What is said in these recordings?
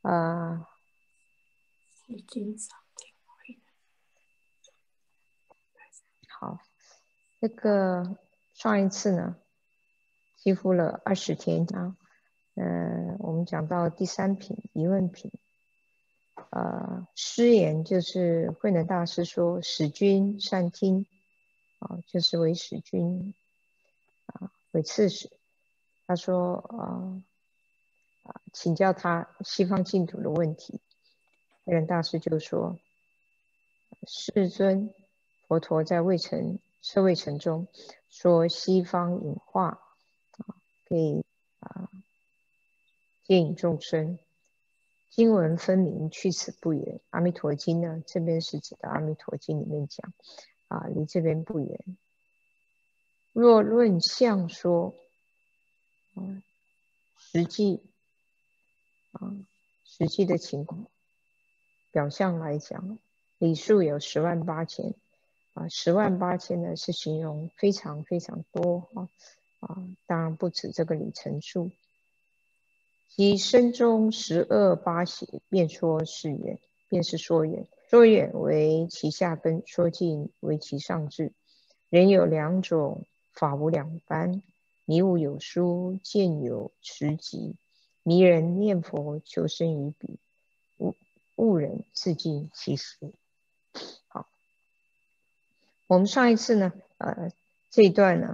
好，这个上一次呢，几乎了20天啊。我们讲到第3品疑问品，师言就是慧能大师说，使君善听，就是为使君为刺史。他说请教他西方净土的问题，慧能大师就说，世尊，佛陀在舍卫城中说西方隐化可以接引众生，经文分明，去此不远。阿弥陀经呢，这边是指的阿弥陀经里面讲离这边不远。若论相说，实际的情况，表象来讲，里数有108000108000呢是形容非常非常多当然不止这个里程数。即身中12八邪，便说是缘，便是说缘。说缘为其下分，说尽为其上至。人有2种，法无2般。迷悟有书，见有持集。迷人念佛，求生于彼；悟人自尽其死。好，我们上一次呢，这一段呢，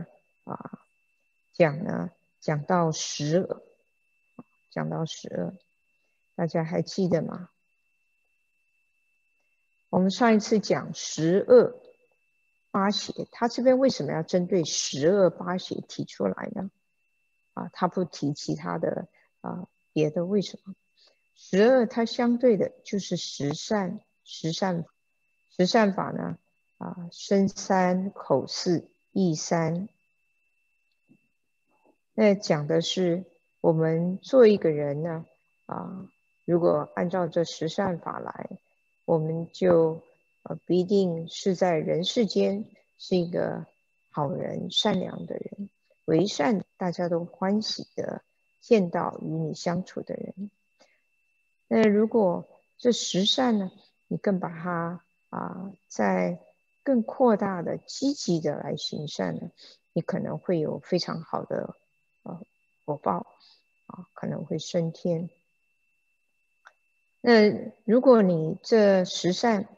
讲到12，大家还记得吗？我们上一次讲12八邪，他这边为什么要针对12八邪提出来呢？他不提其他的别的，为什么？12它相对的就是十善法呢？身3，口4，意3。那讲的是我们做一个人呢，如果按照这10善法来，我们就不一定是在人世间是一个好人、善良的人，为善大家都欢喜的见到与你相处的人。那如果这10善呢，你更把它在更扩大的、积极的来行善呢，你可能会有非常好的果报可能会升天。那如果你这10善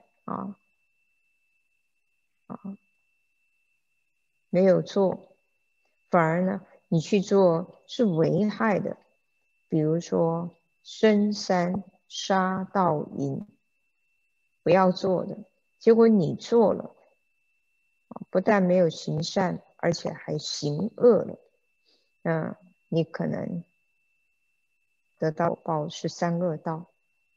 没有做，反而呢你去做是危害的，比如说生3、杀盗淫，不要做的，结果你做了，不但没有行善，而且还行恶了，你可能得到报是3恶道。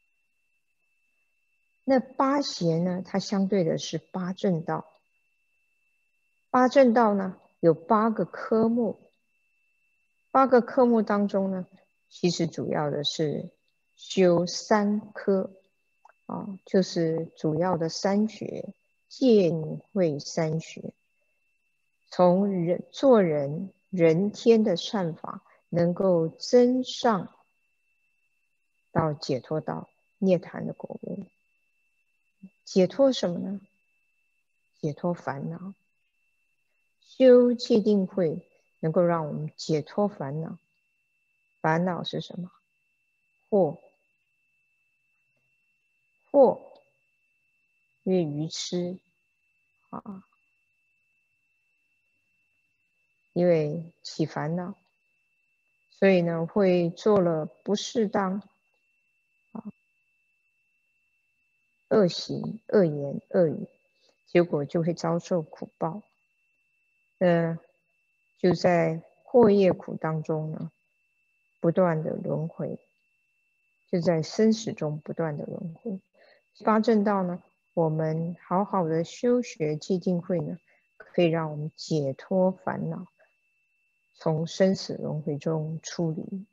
那八邪呢，它相对的是八正道。八正道呢有8个科目，8个科目当中呢，其实主要的是修3科就是主要的3学，见慧3学。从做人天的善法，能够增上到解脱道涅槃的果位。解脱什么呢？解脱烦恼。修戒定慧能够让我们解脱烦恼。烦恼是什么？惑因为愚痴因为起烦恼，所以呢会做了不适当恶行、恶言、恶语，结果就会遭受苦报。就在惑业苦当中呢，不断的轮回，就在生死中不断的轮回。八正道呢，我们好好的修学戒定慧呢，可以让我们解脱烦恼，从生死轮回中出离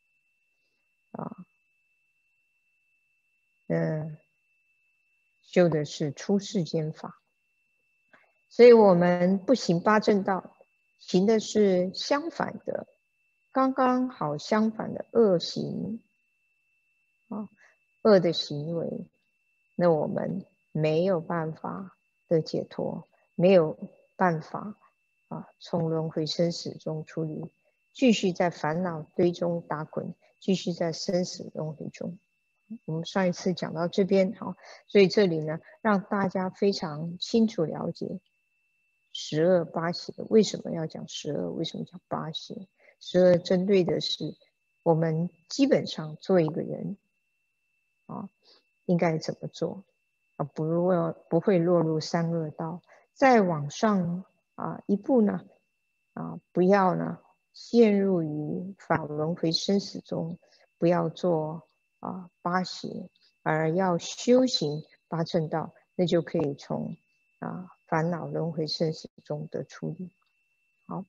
修的是出世间法。所以我们不行八正道，行的是相反的，刚刚好相反的恶行。 啊，恶的行为，那我们没有办法的解脱，没有办法从轮回生死中出离，继续在烦恼堆中打滚，继续在生死轮回中。我们上一次讲到这边，所以这里呢，让大家非常清楚了解十恶八邪为什么要讲十恶，为什么叫八邪。十恶针对的是我们基本上做一个人应该怎么做不会落入三恶道。再往上一步呢不要呢陷入于法轮回生死中，不要做八邪，而要修行八正道，那就可以从烦恼轮回生死中得出离。好，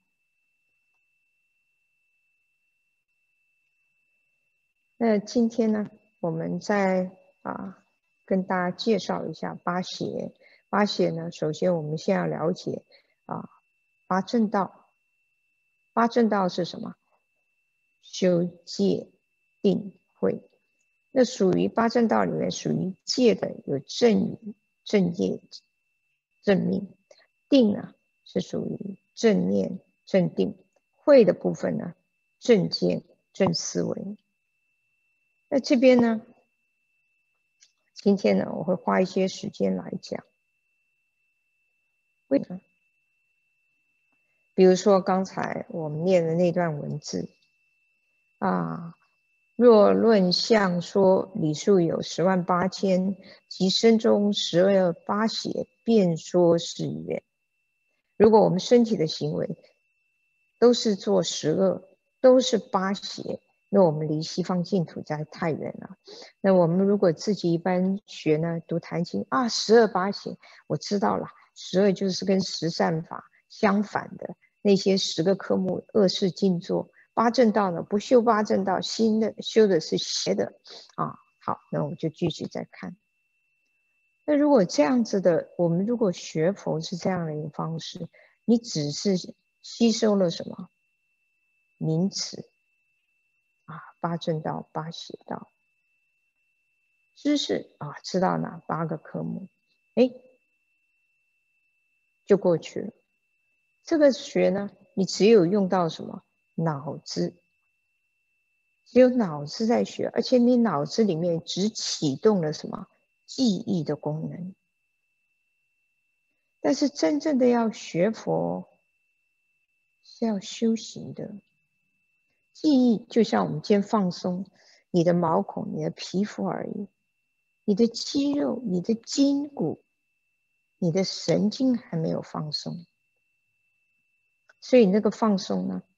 那今天呢，我们再跟大家介绍一下八邪。八邪呢，首先我们先要了解八正道。八正道是什么？修戒定慧。那属于八正道里面属于戒的有正语、正业、正命。定呢是属于正念、正定。慧的部分呢，正见、正思维。那这边呢，今天呢，我会花一些时间来讲。为什么？比如说刚才我们念的那段文字若论相说，理数有108000，其身中十恶八邪，便说是缘。如果我们身体的行为都是做十恶，都是八邪，那我们离西方净土在太远了。那我们如果自己一般学呢，读坛经十恶八邪，我知道了，十恶就是跟十善法相反的那些10个科目，恶事尽做。八正道呢，不修八正道，新的修的是邪的好，那我们就继续再看。那如果这样子的，我们如果学佛是这样的一个方式，你只是吸收了什么名词八正道、八邪道，知识知道哪8个科目，就过去了。这个学呢，你只有用到什么脑子，只有脑子在学，而且你脑子里面只启动了什么记忆的功能。但是真正的要学佛是要修行的。记忆就像我们今天放松你的毛孔、你的皮肤而已，你的肌肉、你的筋骨、你的神经还没有放松，所以那个放松呢，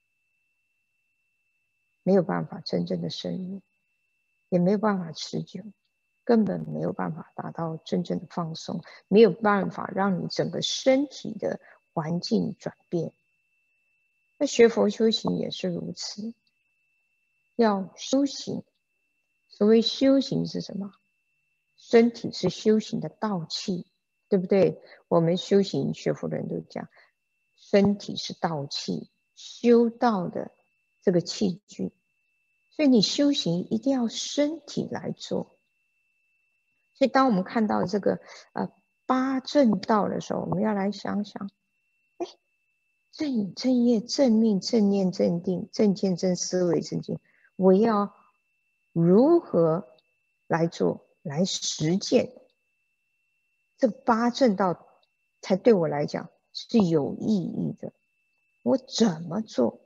没有办法真正的深入，也没有办法持久，根本没有办法达到真正的放松，没有办法让你整个身体的环境转变。那学佛修行也是如此，要修行。所谓修行是什么？身体是修行的道器，对不对？我们修行学佛的人都讲，身体是道器，修道的这个器具。所以你修行一定要身体来做。所以当我们看到这个八正道的时候，我们要来想想，正语、正业、正命、正念、正定、正见、正思维、正见，我要如何来做，来实践这八正道，才对我来讲是有意义的。我怎么做？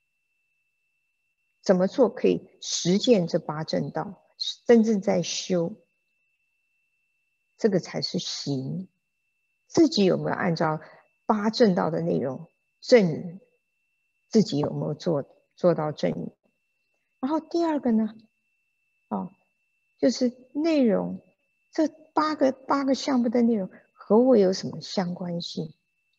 怎么做可以实践这八正道？真正在修，这个才是行。自己有没有按照八正道的内容正语？自己有没有做到正语？然后第二个呢，就是内容，这八个项目的内容和我有什么相关性？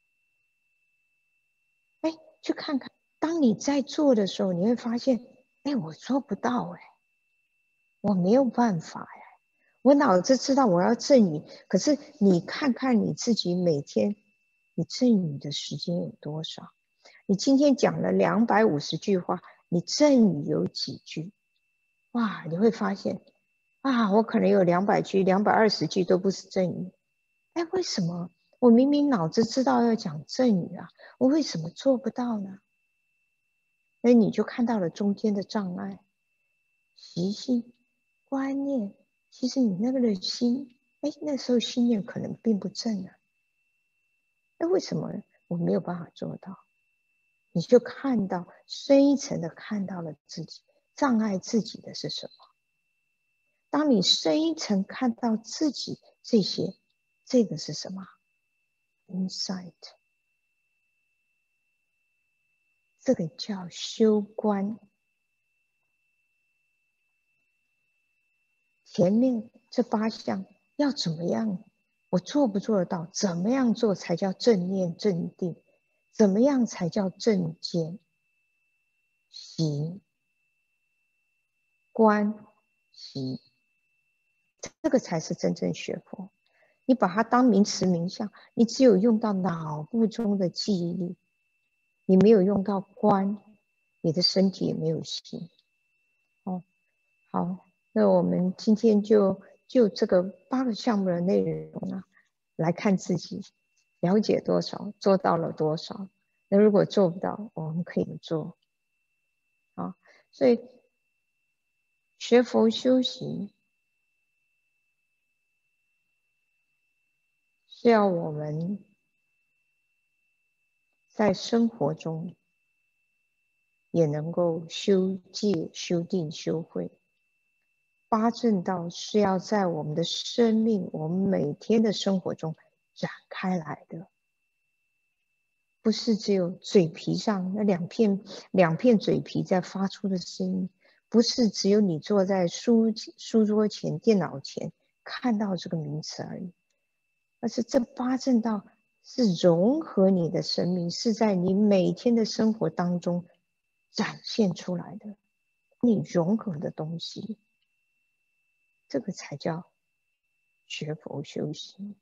去看看，当你在做的时候，你会发现，我做不到我没有办法我脑子知道我要正语，可是你看看你自己每天你正语的时间有多少？你今天讲了250句话，你正语有几句？ 哇，你会发现啊，我可能有200句、220句都不是正语。哎，为什么我明明脑子知道要讲正语啊，我为什么做不到呢？那你就看到了中间的障碍、习性、观念。其实你那个的心，哎，那时候心念可能并不正啊。那为什么我没有办法做到？你就看到深一层的看到了自己，障碍自己的是什么？当你深一层看到自己这些，这个是什么 ？Insight， 这个叫修观。前面这8项要怎么样？我做不做得到？怎么样做才叫正念正定？怎么样才叫正见？行、观、习，这个才是真正学佛。你把它当名词名相，你只有用到脑部中的记忆力，你没有用到观，你的身体也没有行。哦，好，那我们今天就这个8个项目的内容啊，来看自己了解多少，做到了多少。那如果做不到，我们可以做。啊，所以学佛修行是要我们在生活中也能够修戒、修定、修慧。8正道是要在我们的生命、我们每天的生活中展开来的，不是只有嘴皮上那两片嘴皮在发出的声音，不是只有你坐在书桌前、电脑前看到这个名词而已，而是这8正道是融合你的生命，是在你每天的生活当中展现出来的，你融合的东西，这个才叫学佛修行。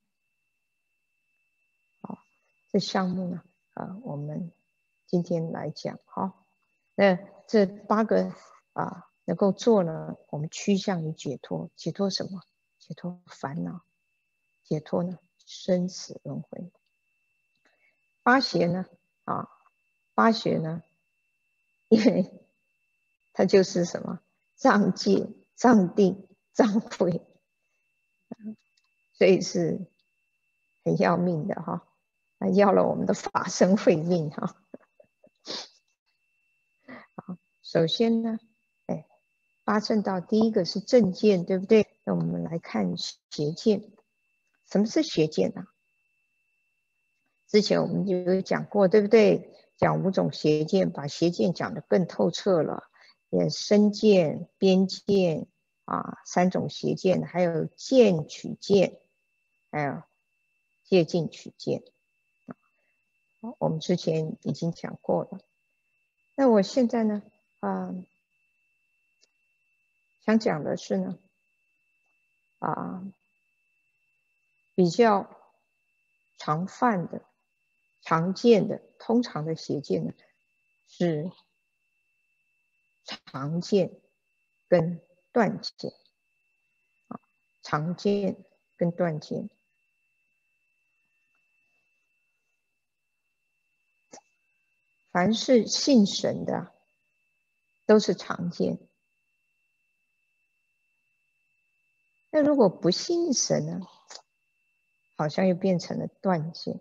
好，这项目呢，我们今天来讲哈。那这8个能够做呢，我们趋向于解脱。解脱什么？解脱烦恼，解脱呢生死轮回。8邪呢，8邪呢，因为它就是什么障戒、障定、障慧，所以是很要命的哈，要了我们的法身慧命哈。好，首先呢，8正道第一个是正见，对不对？那我们来看邪见。什么是邪见呢？之前我们就有讲过，对不对？讲5种邪见，把邪见讲得更透彻了。身见、边见3种邪见，还有见取见，还有戒禁取见。我们之前已经讲过了。那我现在呢，想讲的是呢，比较常犯的、常见的、通常的邪见呢，是常见跟断见。常见跟断见，凡是信神的都是常见。那如果不信神呢，好像又变成了断见。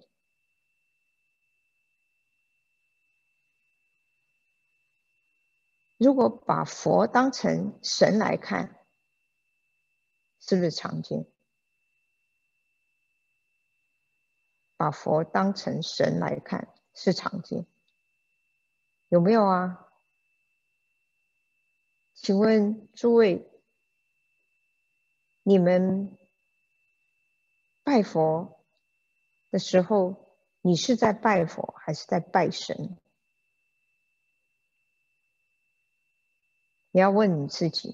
如果把佛当成神来看，是不是常见？把佛当成神来看是常见，有没有啊？请问诸位，你们拜佛的时候，你是在拜佛还是在拜神？你要问你自己。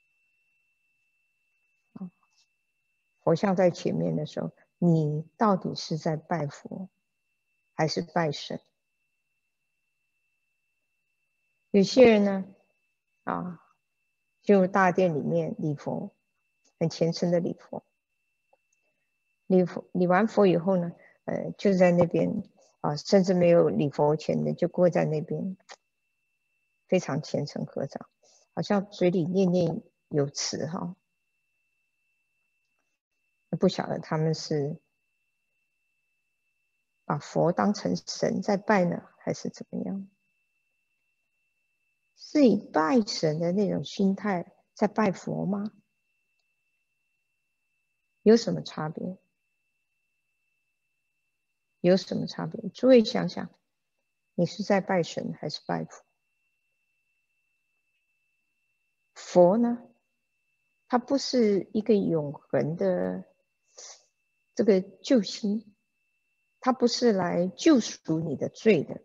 佛像在前面的时候，你到底是在拜佛还是拜神？有些人呢， 进入大殿里面礼佛，很虔诚的礼佛。礼完佛以后呢，就在那边甚至没有礼佛前的就跪在那边，非常虔诚合掌，好像嘴里念念有词哈。不晓得他们是把佛当成神在拜呢，还是怎么样？是以拜神的那种心态在拜佛吗？有什么差别？有什么差别？诸位想想，你是在拜神还是拜佛？佛呢，它不是一个永恒的这个救星，它不是来救赎你的罪的。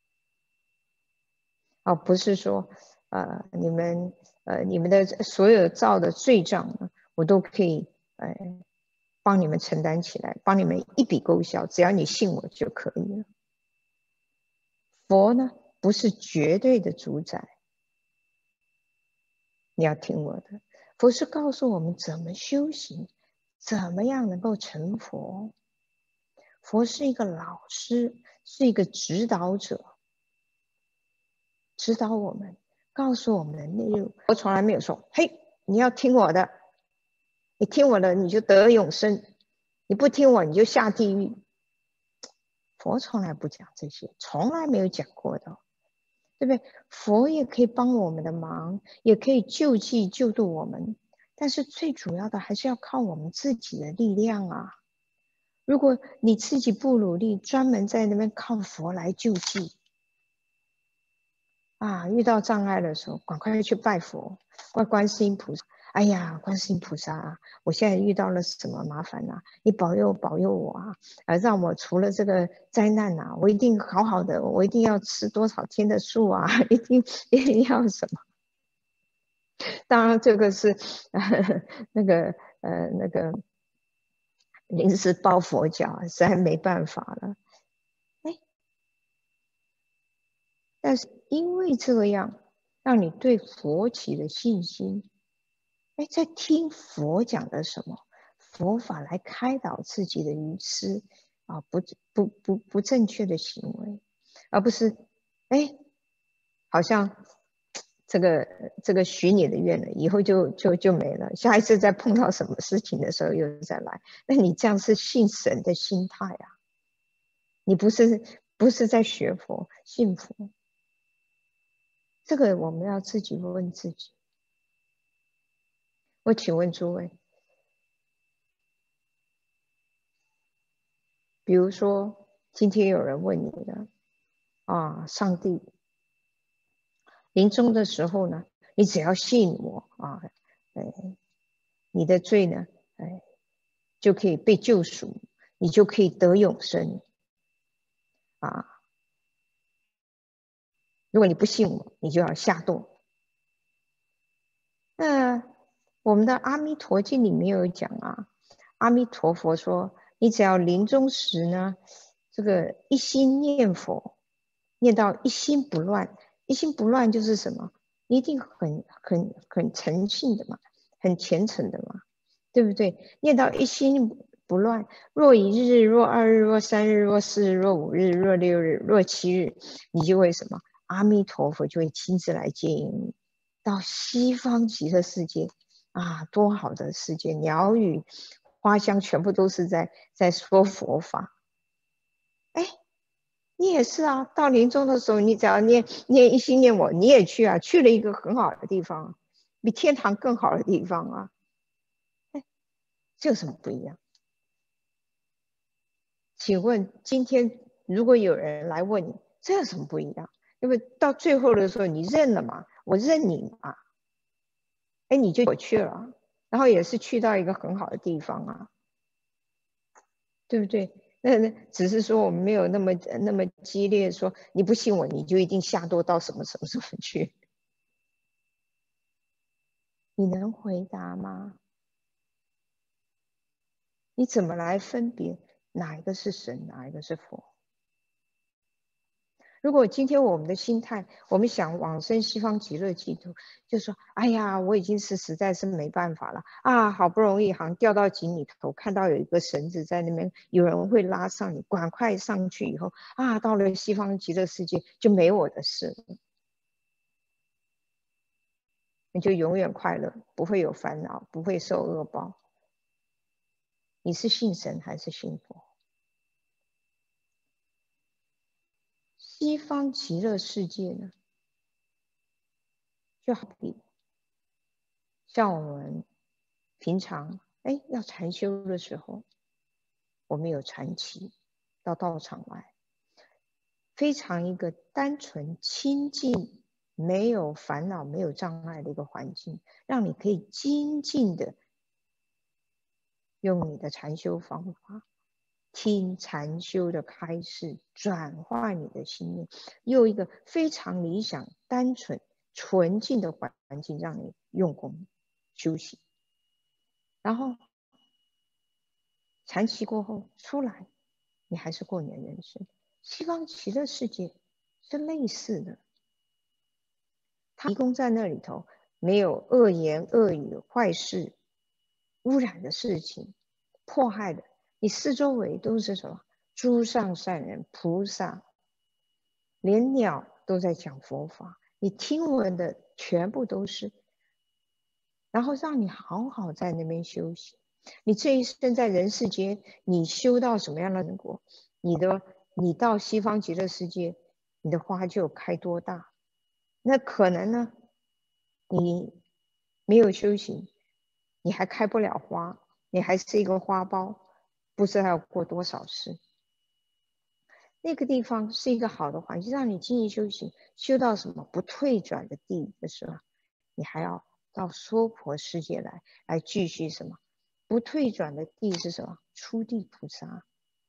不是说你们的所有造的罪账呢，我都可以帮你们承担起来，帮你们一笔勾销，只要你信我就可以了。佛呢，不是绝对的主宰，你要听我的。佛是告诉我们怎么修行，怎么样能够成佛。佛是一个老师，是一个指导者，指导我们，告诉我们的内容。我从来没有说，嘿，你要听我的，你听我的你就得永生，你不听我你就下地狱。佛从来不讲这些，从来没有讲过的，对不对？佛也可以帮我们的忙，也可以救济救度我们，但是最主要的还是要靠我们自己的力量啊。如果你自己不努力，专门在那边靠佛来救济遇到障碍的时候，赶快去拜佛，拜观世音菩萨。哎呀，观世音菩萨我现在遇到了什么麻烦你保佑我让我除了这个灾难我一定好好的，我一定要吃多少天的素一定要什么。当然这个是那个临时抱佛脚，实在没办法了。但是因为这样，让你对佛起了信心。在听佛讲的什么佛法来开导自己的愚痴不正确的行为，而不是好像这个许你的愿了，以后就没了，下一次再碰到什么事情的时候又再来。那你这样是信神的心态你不是在学佛信佛。这个我们要自己问自己。我请问诸位，比如说今天有人问你的上帝临终的时候呢，你只要信我你的罪呢就可以被救赎，你就可以得永生如果你不信我，你就要下堕。那我们的阿弥陀经里面有讲阿弥陀佛说，你只要临终时呢，这个一心念佛，念到一心不乱。一心不乱就是什么？你一定很诚信的嘛，很虔诚的嘛，对不对？念到一心不乱，若一日，若二日，若三日，若四日，若五日，若六日，若七日，你就会什么？阿弥陀佛就会亲自来接引你到西方极乐世界多好的世界，鸟语花香全部都是在说佛法。你也是到临终的时候，你只要念一心念我，你也去去了一个很好的地方，比天堂更好的地方这有什么不一样？请问今天如果有人来问你，这有什么不一样？因为到最后的时候，你认了嘛，我认你嘛，你就我去了，然后也是去到一个很好的地方对不对？那只是说我们没有那么激烈，说你不信我，你就一定下堕到什么什么什么去。你能回答吗？你怎么来分别哪一个是神，哪一个是佛？ 如果今天我们的心态，我们想往生西方极乐净土，就说：哎呀，我已经是实在是没办法了啊，好不容易好像掉到井里头，看到有一个绳子在那边，有人会拉上你，赶快上去以后啊，到了西方极乐世界就没我的事了，你就永远快乐，不会有烦恼，不会受恶报。你是信神还是信佛？西方极乐世界呢，就好比像我们平常要禅修的时候，我们有禅期到道场来，非常一个单纯清净，没有烦恼没有障碍的一个环境，让你可以精进的用你的禅修方法听禅修的开示，转化你的心念，用一个非常理想单纯纯净的环境让你用功修行，然后禅期过后出来，你还是过你的人生。西方极乐世界是类似的，它提供在那里头没有恶言恶语坏事污染的事情迫害的，你四周围都是什么诸上善人菩萨，连鸟都在讲佛法，你听闻的全部都是，然后让你好好在那边休息。你这一生在人世间，你修到什么样的成果，你到西方极乐世界，你的花就开多大。那可能呢，你没有修行，你还开不了花，你还是一个花苞，不知道要过多少世。那个地方是一个好的环境，让你精益修行，修到什么不退转的地的时候，你还要到娑婆世界来继续什么不退转的地是什么？初地菩萨，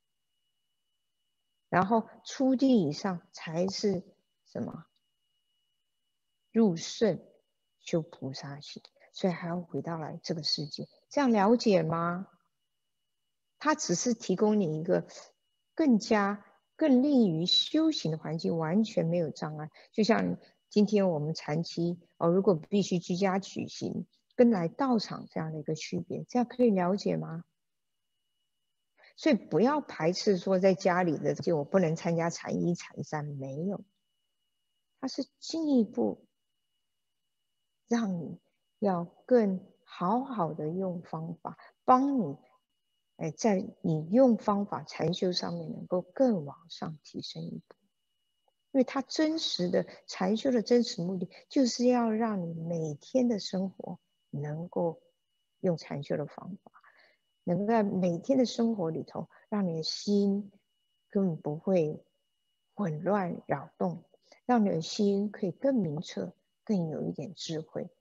然后初地以上才是什么？入圣修菩萨行，所以还要回到来这个世界，这样了解吗？它只是提供你一个更利于修行的环境，完全没有障碍。就像今天我们禅期如果必须居家举行，跟来道场这样的一个区别，这样可以了解吗？所以不要排斥说在家里的就我不能参加禅一禅三，没有，它是进一步让你要更好好的用方法，帮你在你用方法禅修上面能够更往上提升一步。因为它真实的禅修的真实目的，就是要让你每天的生活能够用禅修的方法，能够在每天的生活里头，让你的心根本不会混乱扰动，让你的心可以更明澈，更有一点智慧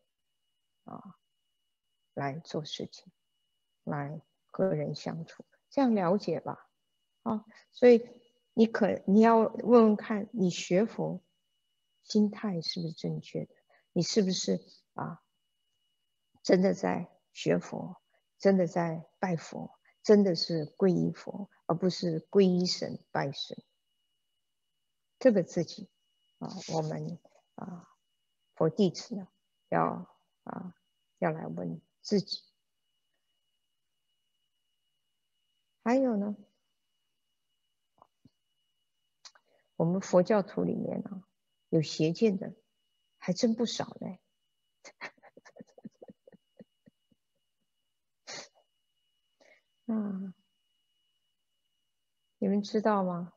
来做事情，来和人相处，这样了解吧。所以你要问问看，你学佛心态是不是正确的？你是不是真的在学佛，真的在拜佛，真的是皈依佛，而不是皈依神拜神？这个自己我们佛弟子呢，要要来问自己。还有呢，我们佛教徒里面呢，有邪见的还真不少嘞。你们知道吗？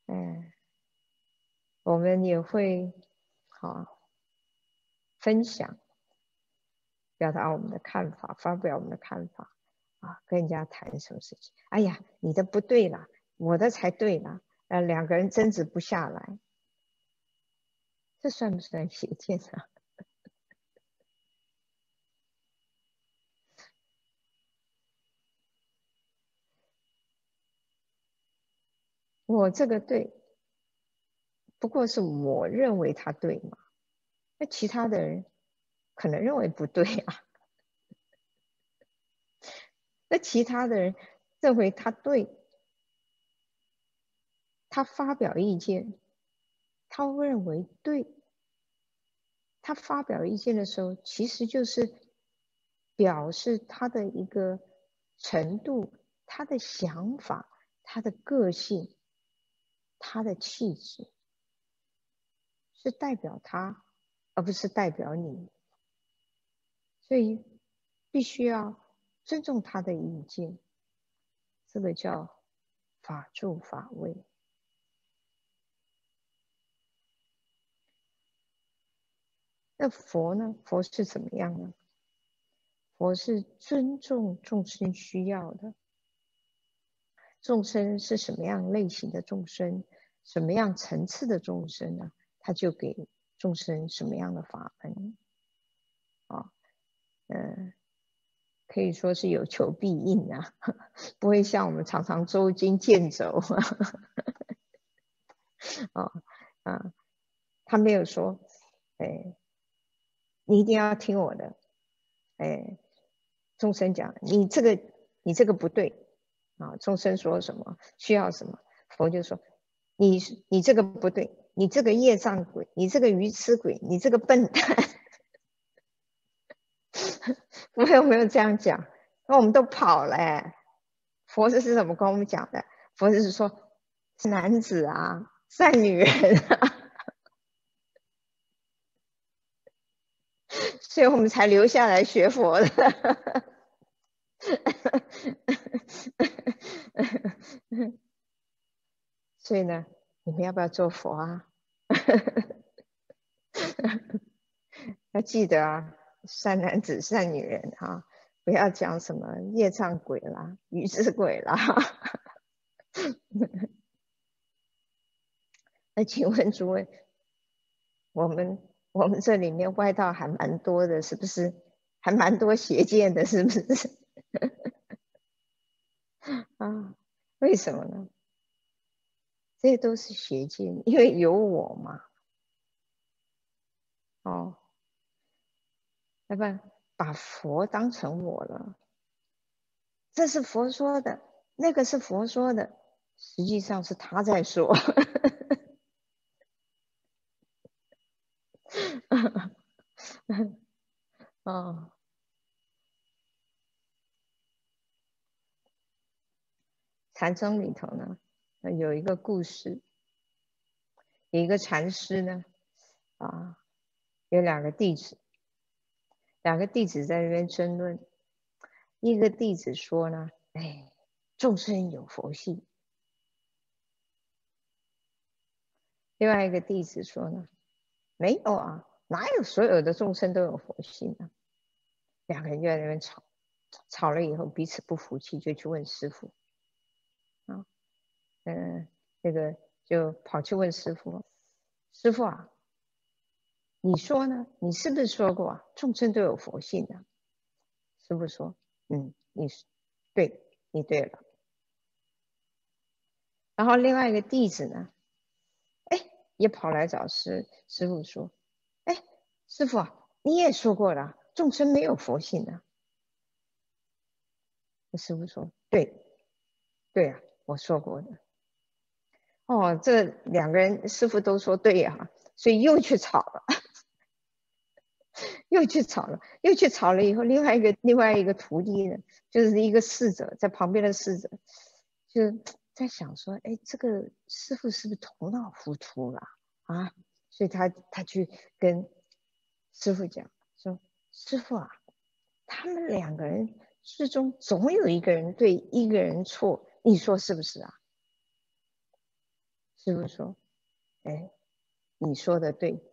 我们也会分享，表达我们的看法，发表我们的看法跟人家谈什么事情？哎呀，你的不对啦，我的才对啦，两个人争执不下来，这算不算邪见啊？我这个对，不过是我认为他对嘛，那其他的人可能认为不对啊，那其他的人认为他对，他发表意见， 他认为对，他发表意见的时候，其实就是表示他的一个程度、他的想法、他的个性、他的气质，是代表他，而不是代表你。所以必须要尊重他的意见，这个叫法住法位。那佛呢？佛是怎么样呢？佛是尊重众生需要的。众生是什么样类型的众生，什么样层次的众生呢？他就给众生什么样的法门啊？可以说是有求必应啊，不会像我们常常周经渐走啊啊，他没有说，哎，你一定要听我的，哎，众生讲你这个不对啊，众生说什么需要什么，佛就说你这个不对，你这个业障鬼，你这个愚痴鬼，你这个笨蛋，佛有没有这样讲？那我们都跑了欸。佛是怎么跟我们讲的？佛是说是男子啊，善女人啊，所以我们才留下来学佛的。所以呢，你们要不要做佛啊？要记得啊，善男子、善女人啊，不要讲什么业障鬼啦、愚痴鬼啦。那请问诸位，我们这里面外道还蛮多的，是不是？还蛮多邪见的，是不是？啊，为什么呢？这些都是邪见，因为有我嘛。哦，要不然把佛当成我了，这是佛说的，那个是佛说的，实际上是他在说。哦，禅宗里头呢，有一个故事，有一个禅师呢，啊，有两个弟子，两个弟子在那边争论。一个弟子说呢，哎，众生有佛性；另外一个弟子说呢，没有啊，哪有所有的众生都有佛性啊？两个人就在那边吵，吵了以后彼此不服气，就去问师父啊，那个就跑去问师父，师父啊，你说呢？你是不是说过啊？众生都有佛性啊？师父说，你是对，你对了。然后另外一个弟子呢，哎，也跑来找师父说，哎，师父啊，你也说过了，众生没有佛性啊。师父说，对，对啊，我说过的。哦，这两个人师父都说对呀，所以又去吵了。又去吵了，又去吵了以后，另外一个徒弟呢，就是一个侍者在旁边的侍者，就在想说，哎，这个师父是不是头脑糊涂了啊？所以他去跟师父讲说，师父啊，他们两个人之中总有一个人对，一个人错，你说是不是啊？师父说，哎，你说的对。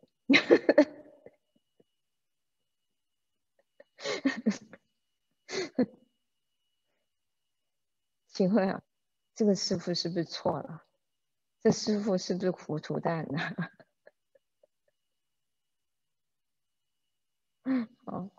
请问啊，这个师傅是不是错了？这师傅是不是糊涂蛋呢？哦，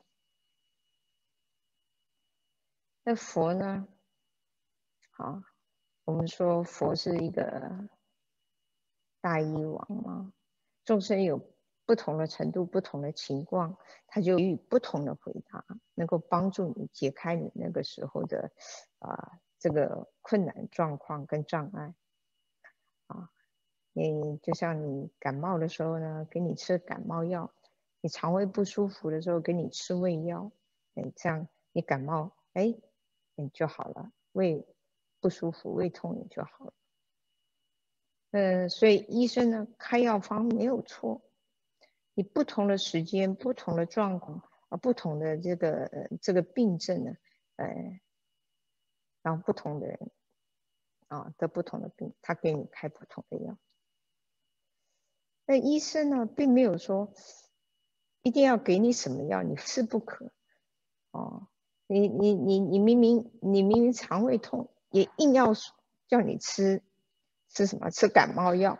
那佛呢？好，我们说佛是一个大医王嘛，众生有不同的程度、不同的情况，他就予以不同的回答，能够帮助你解开你那个时候的这个困难状况跟障碍啊。 就像你感冒的时候呢，给你吃感冒药；你肠胃不舒服的时候，给你吃胃药。这样你感冒，就好了，胃不舒服、胃痛也就好了。所以医生呢开药方没有错，你不同的时间、不同的状况不同的这个病症呢，然后不同的人得不同的病，他给你开不同的药。那医生呢，并没有说一定要给你什么药，你吃不可。你明明肠胃痛，也硬要叫你吃什么？吃感冒药。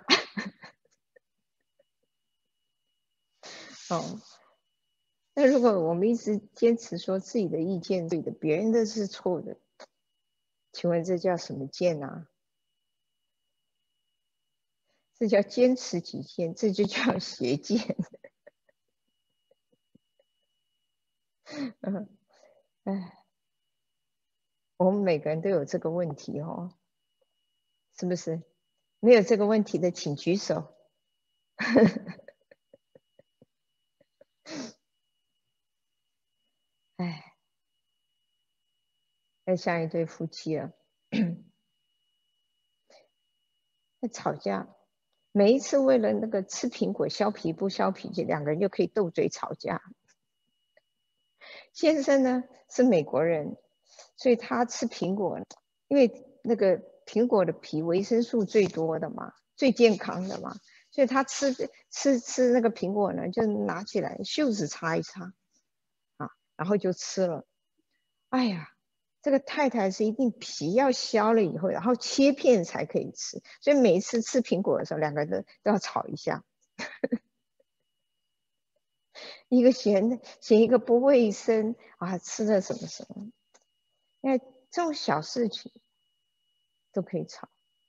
那如果我们一直坚持说自己的意见对的，别人的是错的，请问这叫什么见啊？这叫坚持己见，这就叫邪见。我们每个人都有这个问题是不是？没有这个问题的，请举手。再像一对夫妻了，在吵架，每一次为了那个吃苹果削皮不削皮，这两个人就可以斗嘴吵架。先生呢是美国人，所以他吃苹果，因为那个苹果的皮维生素最多的嘛，最健康的嘛，所以他吃那个苹果呢，就拿起来袖子擦一擦然后就吃了。哎呀，这个太太是一定皮要削了以后，然后切片才可以吃，所以每一次吃苹果的时候，两个人都要吵一下。一个嫌一个不卫生吃了什么什么，因为这种小事情都可以吵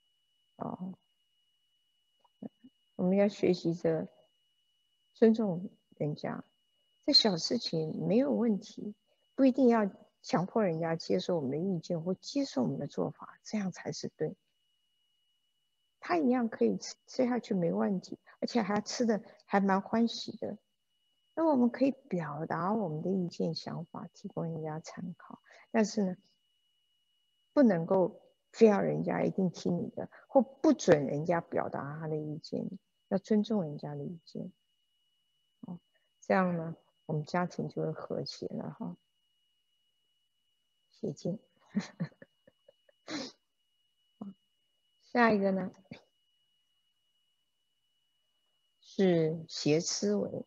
我们要学习着尊重人家，这小事情没有问题，不一定要强迫人家接受我们的意见或接受我们的做法，这样才是对。他一样可以吃下去没问题，而且还吃的还蛮欢喜的。那我们可以表达我们的意见想法，提供人家参考，但是呢，不能够非要人家一定听你的，或不准人家表达他的意见，要尊重人家的意见。这样呢，我们家庭就会和谐了协进。下一个呢是邪思维。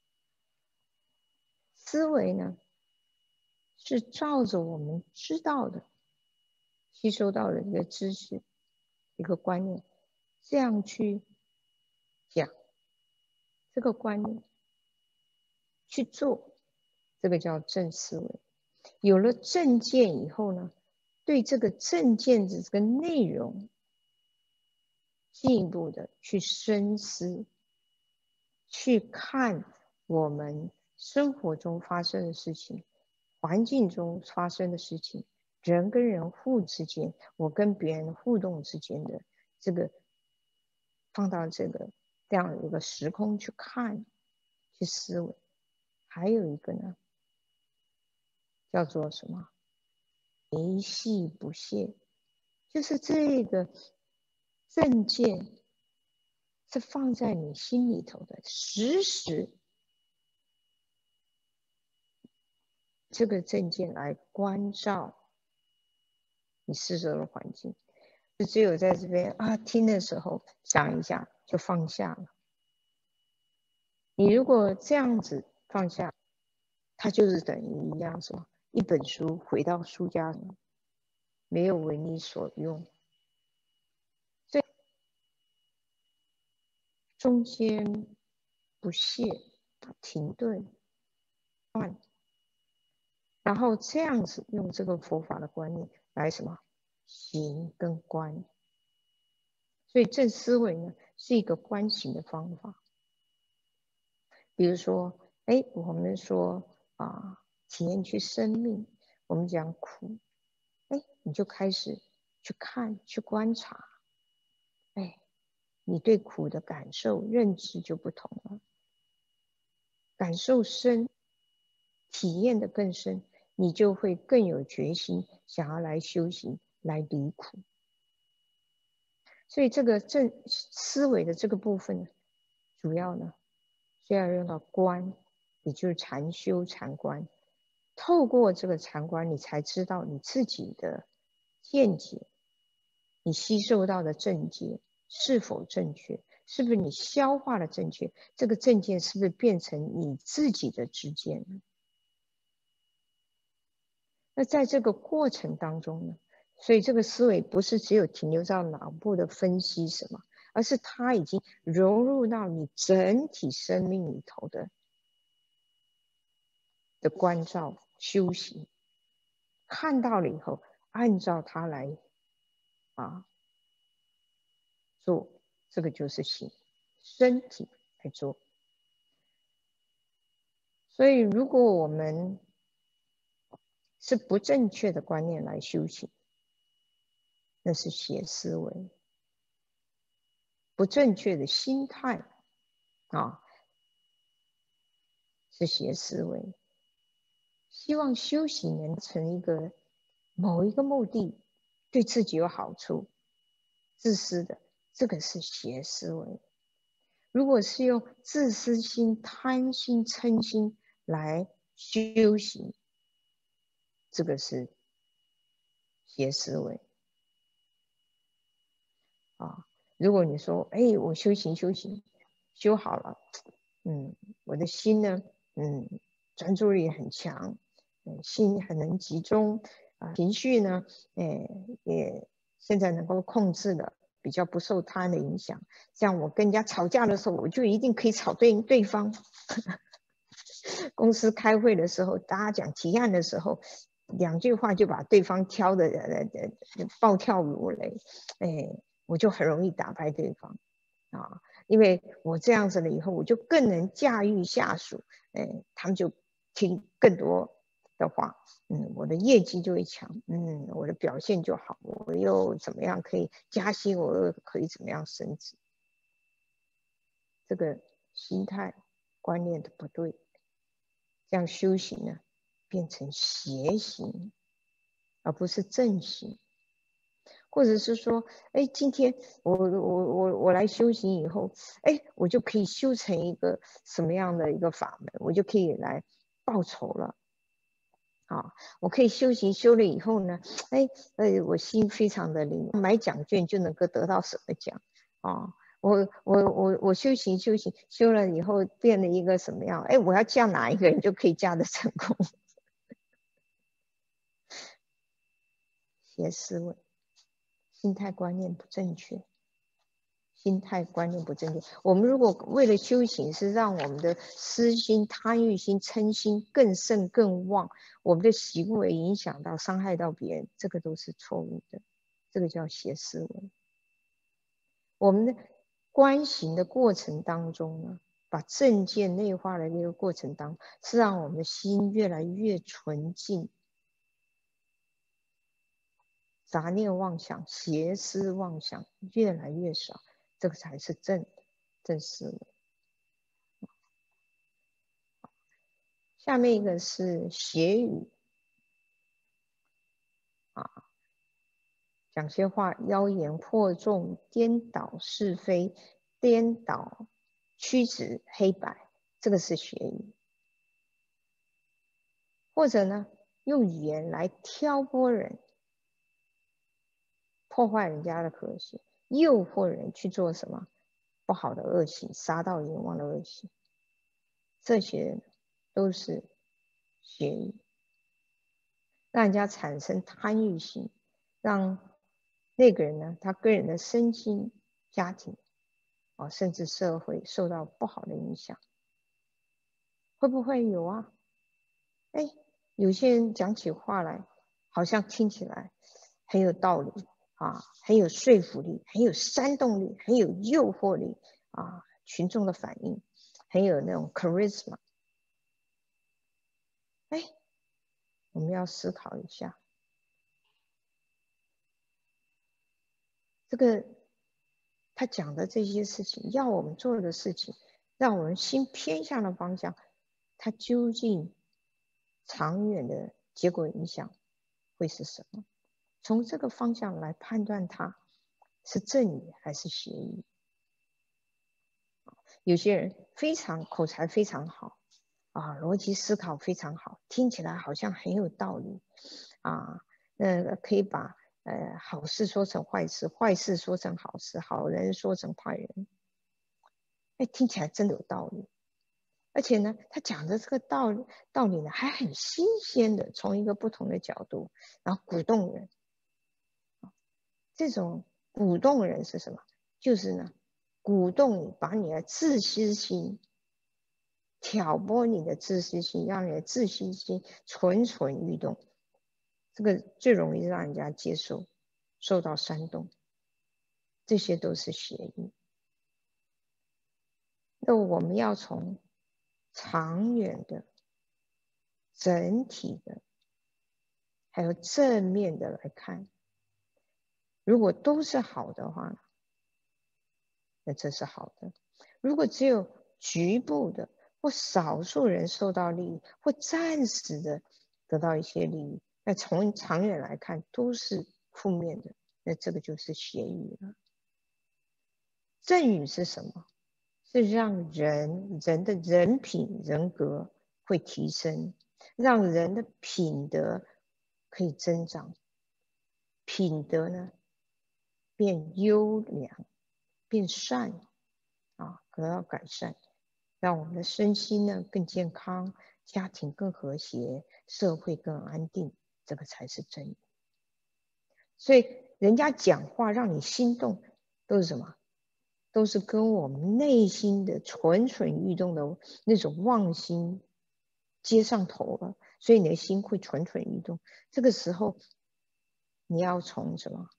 思维呢是照着我们知道的、吸收到的一个知识、一个观念，这样去讲这个观念，去做，这个叫正思维。有了正见以后呢，对这个正见的这个内容进一步的去深思，去看我们生活中发生的事情，环境中发生的事情，人跟人之间，我跟别人互动之间的这个，放到这样一个时空去看，去思维。还有一个呢，叫做什么？没系不懈，就是这个正见是放在你心里头的，时时这个正见来关照你四周的环境。就只有在这边听的时候想一下就放下了。你如果这样子放下，它就是等于一样什么？一本书回到书架上，没有为你所用。所以中间不懈、停顿、换，然后这样子用这个佛法的观念来什么行跟观。所以正思维呢是一个观行的方法。比如说，我们说体验去生命，我们讲苦，你就开始去看、去观察， 你对苦的感受、认知就不同了。感受深，体验的更深，你就会更有决心，想要来修行，来离苦。所以这个思维的这个部分，主要呢是要用到观，也就是禅修、禅观。透过这个禅观，你才知道你自己的见解，你吸收到的正解是否正确，是不是你消化的正确，这个正见是不是变成你自己的知见呢？那在这个过程当中呢，所以这个思维不是只有停留在脑部的分析什么，而是它已经融入到你整体生命里头的关照修行，看到了以后，按照它来做，这个就是行，身体来做。所以如果我们是不正确的观念来修行，那是邪思维；不正确的心态是邪思维。希望修行能成某一个目的，对自己有好处，自私的，这个是邪思维。如果是用自私心、贪心、嗔心来修行，这个是邪思维如果你说，我修行修好了，我的心呢，专注力很强，心很能集中情绪呢，也现在能够控制的，比较不受他人的影响。像我跟人家吵架的时候，我就一定可以吵对方。公司开会的时候，大家讲提案的时候，2句话就把对方挑的暴跳如雷，我就很容易打败对方因为我这样子了以后，我就更能驾驭下属，他们就听更多的话，我的业绩就会强，我的表现就好，我又怎么样可以加薪，我又可以怎么样升职，这个心态观念的不对，这样修行呢变成邪行，而不是正行。或者是说，今天我来修行以后，我就可以修成一个什么样的一个法门，我就可以来报仇了我可以修行修了以后呢，我心非常的灵，买奖券就能够得到什么奖我修行修了以后变了一个什么样？我要嫁哪一个人就可以嫁得成功？邪思维，心态观念不正确。心态观念不正确。我们如果为了修行是让我们的私心、贪欲心、嗔心更盛更旺，我们的行为影响到、伤害到别人，这个都是错误的，这个叫邪思维。我们的观行的过程当中呢，把正见内化的那个过程当中，是让我们的心越来越纯净，杂念妄想、邪思妄想越来越少，这个才是正思维。下面一个是邪语讲些话妖言惑众，颠倒是非，颠倒曲直黑白，这个是邪语。或者呢，用语言来挑拨人，破坏人家的和谐，诱惑人去做什么不好的恶行，杀盗淫妄的恶行，这些都是邪语，让人家产生贪欲心，让那个人呢，他个人的身心、家庭甚至社会受到不好的影响。会不会有啊？有些人讲起话来，好像听起来很有道理很有说服力，很有煽动力，很有诱惑力群众的反应很有那种 charisma。我们要思考一下，这个他讲的这些事情，要我们做的事情，让我们心偏向的方向，它究竟长远的结果影响会是什么？从这个方向来判断它是正语还是邪语。有些人口才非常好啊，逻辑思考非常好，听起来好像很有道理啊，那可以把好事说成坏事，坏事说成好事，好人说成坏人，哎，听起来真的有道理。而且呢，他讲的这个道理呢，还很新鲜的，从一个不同的角度，然后鼓动人。这种鼓动人是什么？就是呢，鼓动你把你的自私心挑拨你的自私心，让你的自私心蠢蠢欲动，这个最容易让人家接受，受到煽动，这些都是邪意。那我们要从长远的、整体的，还有正面的来看。如果都是好的话，那这是好的；如果只有局部的或少数人受到利益，或暂时的得到一些利益，那从长远来看都是负面的，那这个就是邪语了。正语是什么？是让人的人品人格会提升，让人的品德可以增长，品德呢变优良，变善啊，得到改善，让我们的身心呢更健康，家庭更和谐，社会更安定，这个才是真理。所以人家讲话让你心动，都是什么？都是跟我们内心的蠢蠢欲动的那种妄心接上头了，所以你的心会蠢蠢欲动。这个时候，你要从什么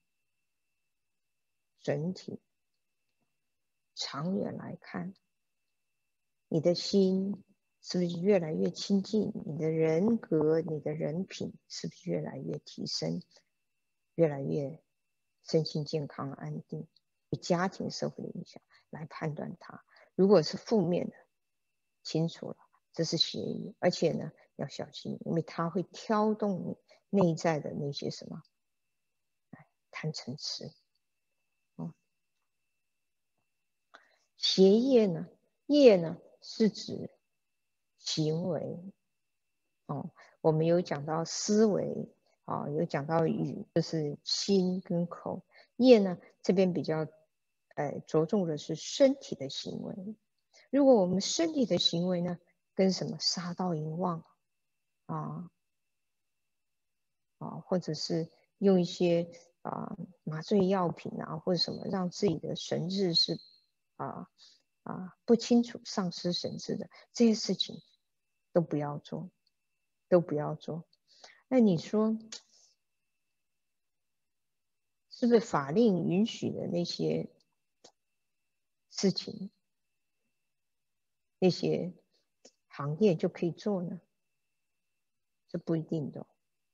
整体、长远来看，你的心是不是越来越亲近？你的人格、你的人品是不是越来越提升？越来越身心健康安定？对家庭社会的影响来判断它。如果是负面的，清楚了，这是邪意，而且呢要小心，因为它会挑动你内在的那些什么贪嗔痴。邪业呢，业呢是指行为哦，我们有讲到思维啊，有讲到语，就是心跟口。业呢这边比较着重的是身体的行为。如果我们身体的行为呢，跟什么杀盗淫妄啊或者是用一些麻醉药品啊，或者什么，让自己的神志是啊不清楚、丧失神志的这些事情，都不要做，都不要做。那你说是不是法令允许的那些事情，那些行业就可以做呢？是不一定的，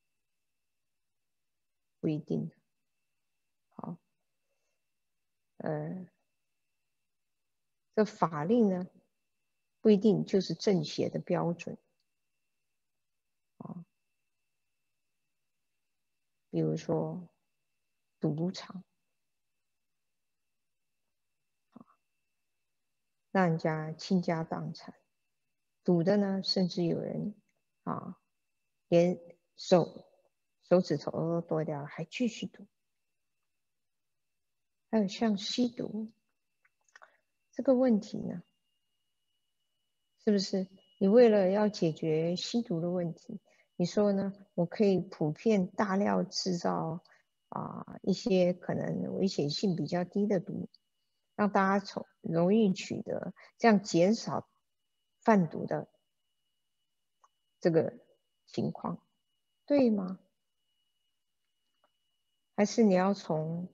不一定的。好，这法令呢，不一定就是正邪的标准啊。比如说赌场，让人家倾家荡产，赌的呢，甚至有人啊，连手指头都剁掉了，还继续赌。还有像吸毒这个问题呢，是不是你为了要解决吸毒的问题，你说呢？我可以普遍大量制造一些可能危险性比较低的毒，让大家容易取得，这样减少贩毒的这个情况，对吗？还是你要从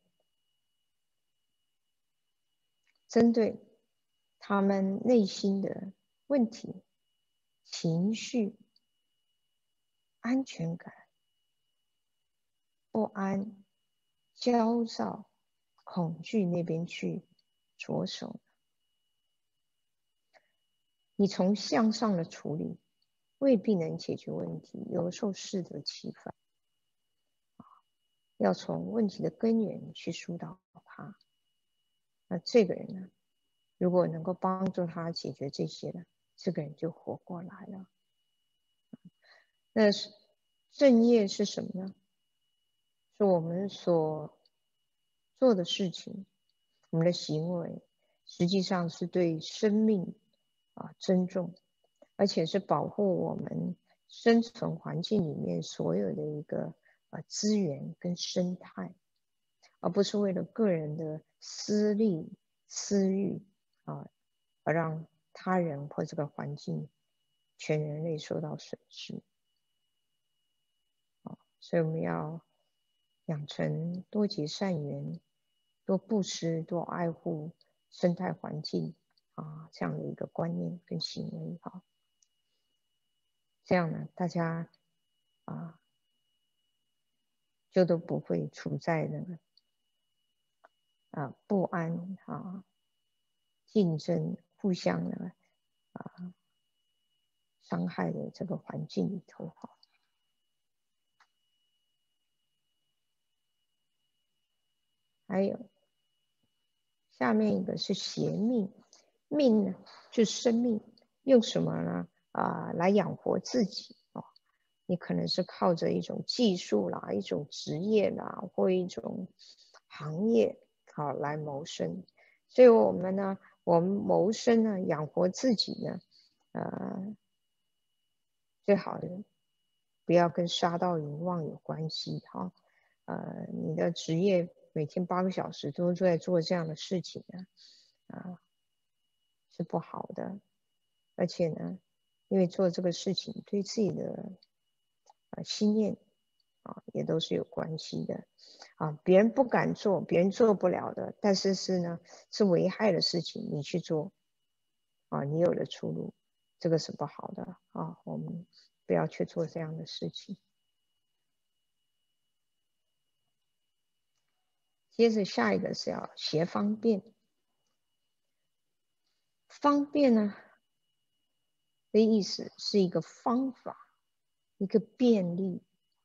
针对他们内心的问题、情绪、安全感、不安、焦躁、恐惧那边去着手。你从向上的处理未必能解决问题，有时候适得其反。要从问题的根源去疏导它。那这个人呢，如果能够帮助他解决这些呢，这个人就活过来了。那正业是什么呢？是我们所做的事情，我们的行为，实际上是对生命尊重，而且是保护我们生存环境里面所有的一个资源跟生态，而不是为了个人的私利、私欲而让他人或这个环境全人类受到损失。所以我们要养成多结善缘、多布施、多爱护生态环境这样的一个观念跟行为这样呢，大家就都不会处在那个不安竞争、互相的伤害的这个环境里头还有下面一个是邪命，命呢就是生命，用什么呢来养活自己你可能是靠着一种技术啦、一种职业啦，或一种行业来谋生。所以我们谋生呢，养活自己呢，最好的不要跟杀盗淫妄有关系你的职业每天8个小时都在做这样的事情呢，是不好的。而且呢，因为做这个事情对自己的心念也都是有关系的别人不敢做，别人做不了的，但是是危害的事情，你去做你有了出路，这个是不好的我们不要去做这样的事情。接着下一个是要学方便，方便呢的意思是一个方法，一个便利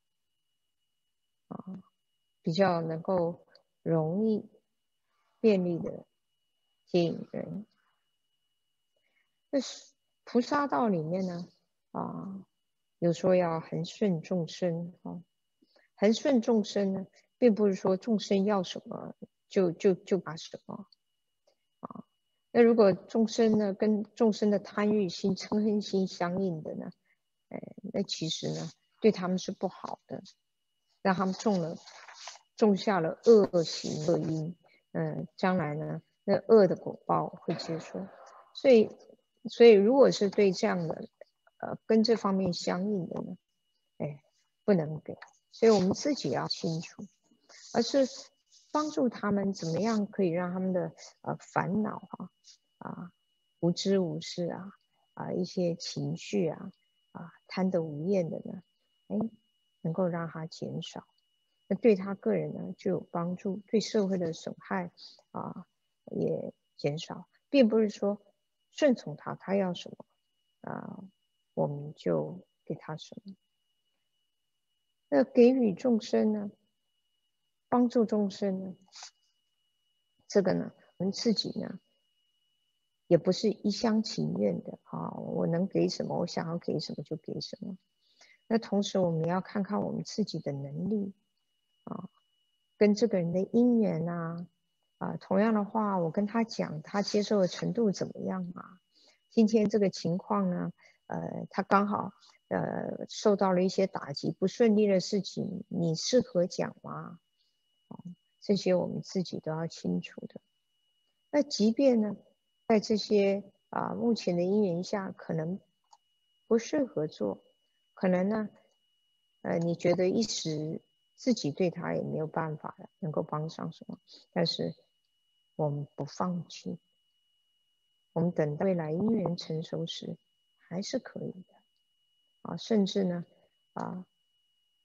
比较能够容易便利的接引人。那菩萨道里面呢有说要恒顺众生恒顺众生呢，并不是说众生要什么就把什么那如果众生呢跟众生的贪欲心、嗔恨心相应的呢，那其实呢对他们是不好的，让他们种下了恶行恶因，将来呢那恶的果报会接受。所以如果是对这样的跟这方面相应的呢，不能给。所以我们自己要清楚，而是帮助他们怎么样可以让他们的烦恼无知无事一些情绪贪得无厌的呢，能够让他减少。那对他个人呢就有帮助，对社会的损害也减少，并不是说顺从他，他要什么我们就给他什么。那给予众生呢，帮助众生呢，这个呢，我们自己呢也不是一厢情愿的我能给什么，我想要给什么就给什么。那同时我们要看看我们自己的能力跟这个人的因缘同样的话我跟他讲，他接受的程度怎么样今天这个情况呢他刚好受到了一些打击，不顺利的事情，你适合讲吗这些我们自己都要清楚的。那即便呢在这些目前的因缘下可能不适合做，可能呢你觉得一时自己对他也没有办法能够帮上什么，但是我们不放弃，我们等到未来因缘成熟时还是可以的甚至呢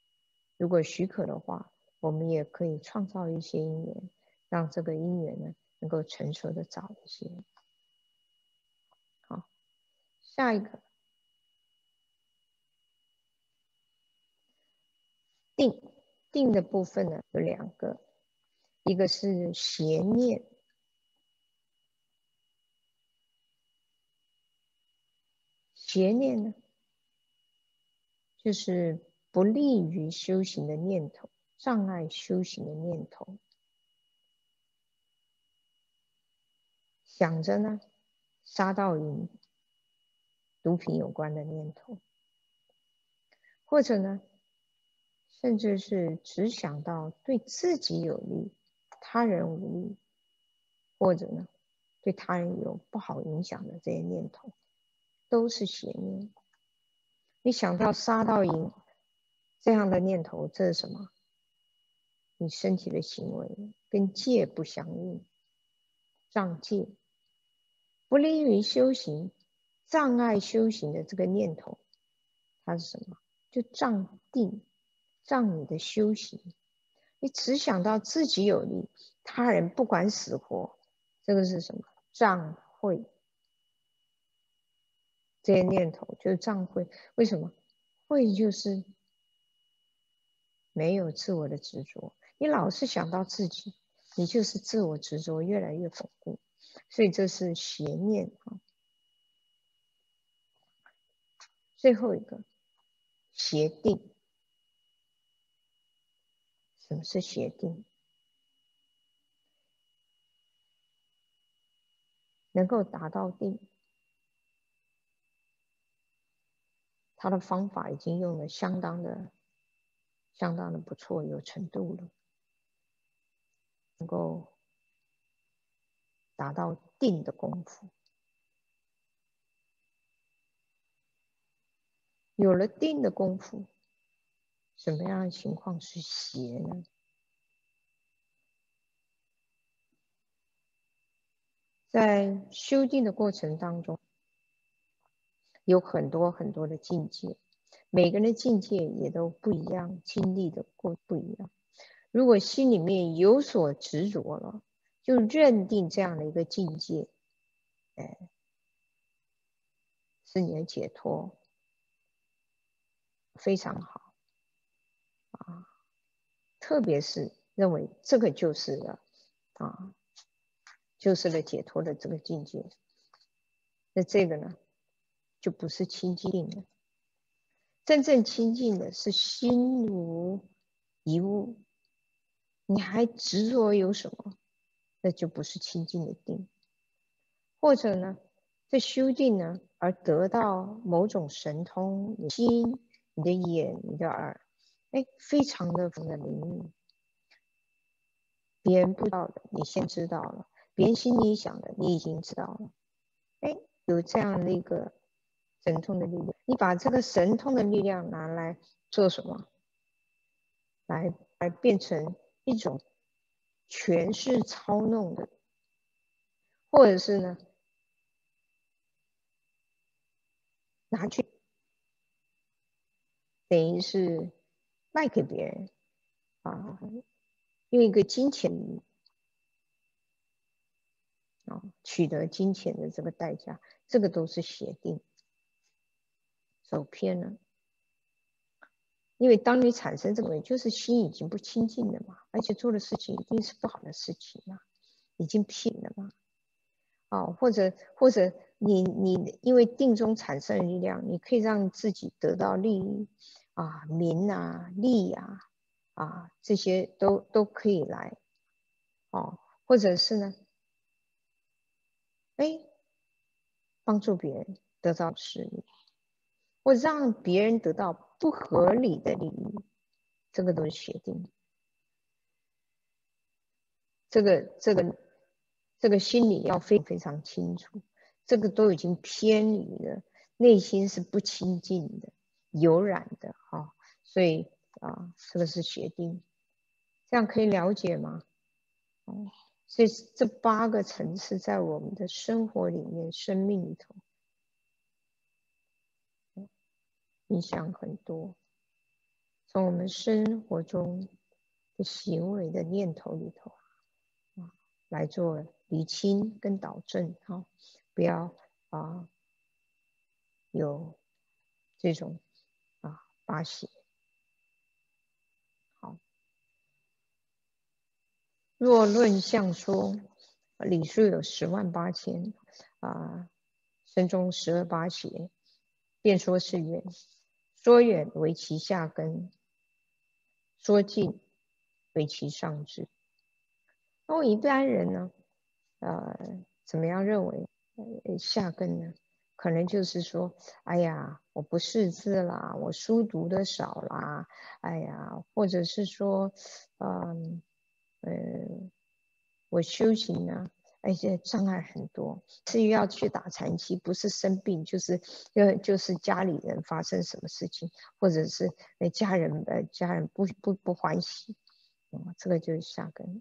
如果许可的话，我们也可以创造一些因缘，让这个因缘呢能够成熟的早一些。好，下一个定的部分呢有2个，一个是邪念，邪念呢就是不利于修行的念头，障碍修行的念头，想着呢杀盗淫、毒品有关的念头，或者呢甚至是只想到对自己有利、他人无利，或者呢对他人有不好影响的这些念头，都是邪念。你想到杀盗淫这样的念头，这是什么？你身体的行为跟戒不相应，障戒，不利于修行，障碍修行的这个念头，它是什么？就障定，障你的修行。你只想到自己有利，他人不管死活，这个是什么？障慧。这些念头就是障慧。为什么？慧就是没有自我的执着。你老是想到自己，你就是自我执着越来越巩固，所以这是邪念啊。最后一个邪定。什么是邪定？能够达到定，他的方法已经用的相当的不错，有程度了，能够达到定的功夫。有了定的功夫，什么样的情况是邪呢？在修定的过程当中，有很多很多的境界，每个人的境界也都不一样，经历的不一样。如果心里面有所执着了，就认定这样的一个境界，是你的解脱，非常好啊。特别是认为这个就是了啊，就是了解脱的这个境界，那这个呢，就不是清净的。真正清净的是心无一物，你还执着有什么？那就不是清净的定。或者呢，在修定呢，而得到某种神通，你的心、你的眼、你的耳，非常的灵敏，别人不知道的，你先知道了；别人心里想的，你已经知道了。有这样的一个神通的力量，你把这个神通的力量拿来做什么？来变成一种权势操弄的，或者是呢，拿去等于是卖给别人啊，用一个金钱取得金钱的这个代价，这个都是邪定，走偏了。因为当你产生这个，就是心已经不清净了嘛，而且做的事情一定是不好的事情嘛，已经偏了嘛。或者你因为定中产生的力量，你可以让自己得到利益名利这些都可以来或者是呢，帮助别人得到事利，或让别人得到不合理的利益，这个都是邪定。这个心里要非常清楚，这个都已经偏离了，内心是不清净的、有染的所以这个是邪定，这样可以了解吗？所以这8个层次在我们的生活里面、生命里头影响很多，从我们生活中的行为的念头里头来做厘清跟导正不要有这种拔血。好，若论相说，理数有108000身中12八邪，便说是远，说远为其下根，说近为其上智。那一般人呢，怎么样认为下根呢？可能就是说，哎呀，我不识字啦，我书读的少啦，哎呀，或者是说，我修行呢，而且障碍很多，至于要去打禅期，不是生病，就是家里人发生什么事情，或者是家人不欢喜，这个就是下根。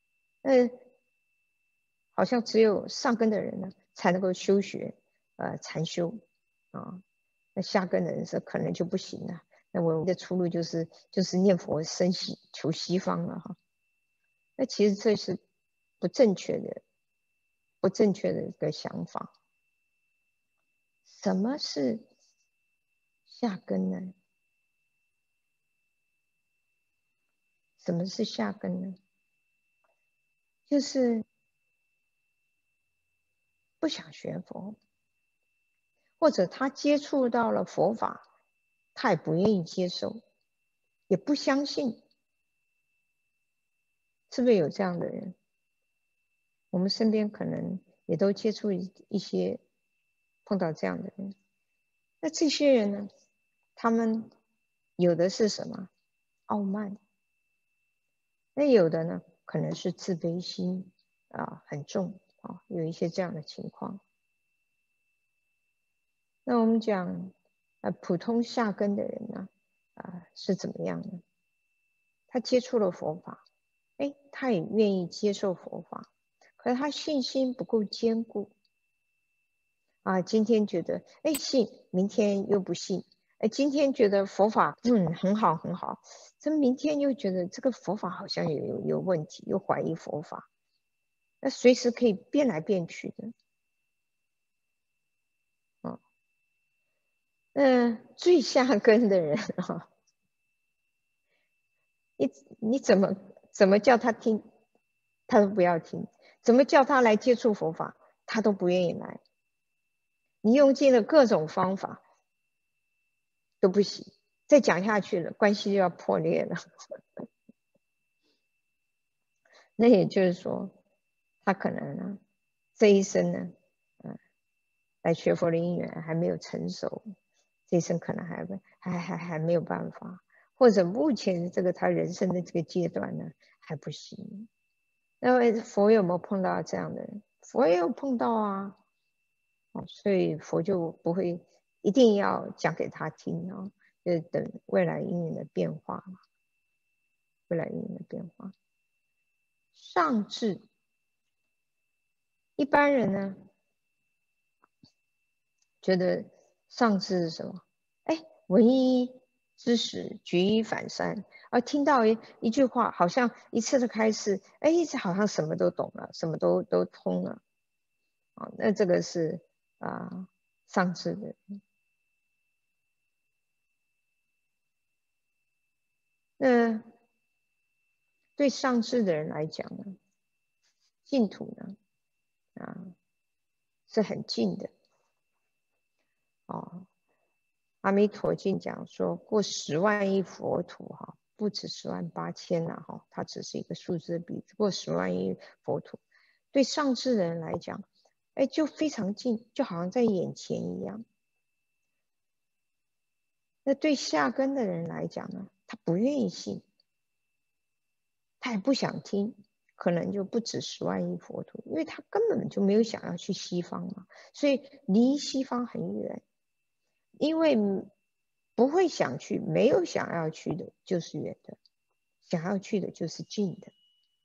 好像只有上根的人呢，才能够修学禅修那下根的人是可能就不行了。那我们的出路就是念佛生西求西方了那其实这是不正确的一个想法。什么是下根呢？什么是下根呢？就是不想学佛，或者他接触到了佛法，他也不愿意接受，也不相信。是不是有这样的人？我们身边可能也都接触一些碰到这样的人。那这些人呢，他们有的是什么？傲慢。那有的呢，可能是自卑心很重有一些这样的情况。那我们讲普通下根的人呢是怎么样呢？他接触了佛法，他也愿意接受佛法，可是他信心不够坚固今天觉得信，明天又不信，今天觉得佛法很好很好，这明天又觉得这个佛法好像有问题，又怀疑佛法，那随时可以变来变去的最下根的人你怎么叫他听，他都不要听；怎么叫他来接触佛法，他都不愿意来。你用尽了各种方法都不行，再讲下去了，关系就要破裂了。那也就是说，他可能呢这一生呢，来学佛的因缘还没有成熟，这一生可能还没有办法，或者目前这个他人生的这个阶段呢还不行。那么佛有没有碰到这样的人？佛也有碰到啊，所以佛就不会一定要讲给他听就等未来因缘的变化嘛，未来因缘的变化。上智，一般人呢觉得上智是什么？闻一知识，举一反三，听到一句话，好像一次的开示，好像什么都懂了，什么都通了那这个是上智的人。那对上智的人来讲呢，净土呢是很近的阿弥陀经讲说过10万亿佛土不止108000它只是一个数字的比喻，过10万亿佛土，对上智的人来讲，就非常近，就好像在眼前一样。那对下根的人来讲呢，他不愿意信，他也不想听，可能就不止10万亿佛土，因为他根本就没有想要去西方嘛，所以离西方很远，因为不会想去，没有想要去的就是远的，想要去的就是近的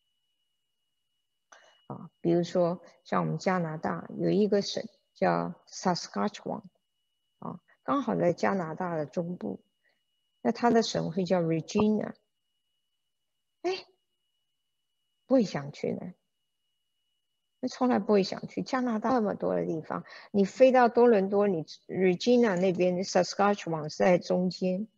比如说像我们加拿大有一个省叫 Saskatchewan 刚好在加拿大的中部，那它的省会叫 Regina，不会想去的， 那从来不会想去加拿大那么多的地方，你飞到多伦多，你 Regina 那边 Saskatchewan 是在中间。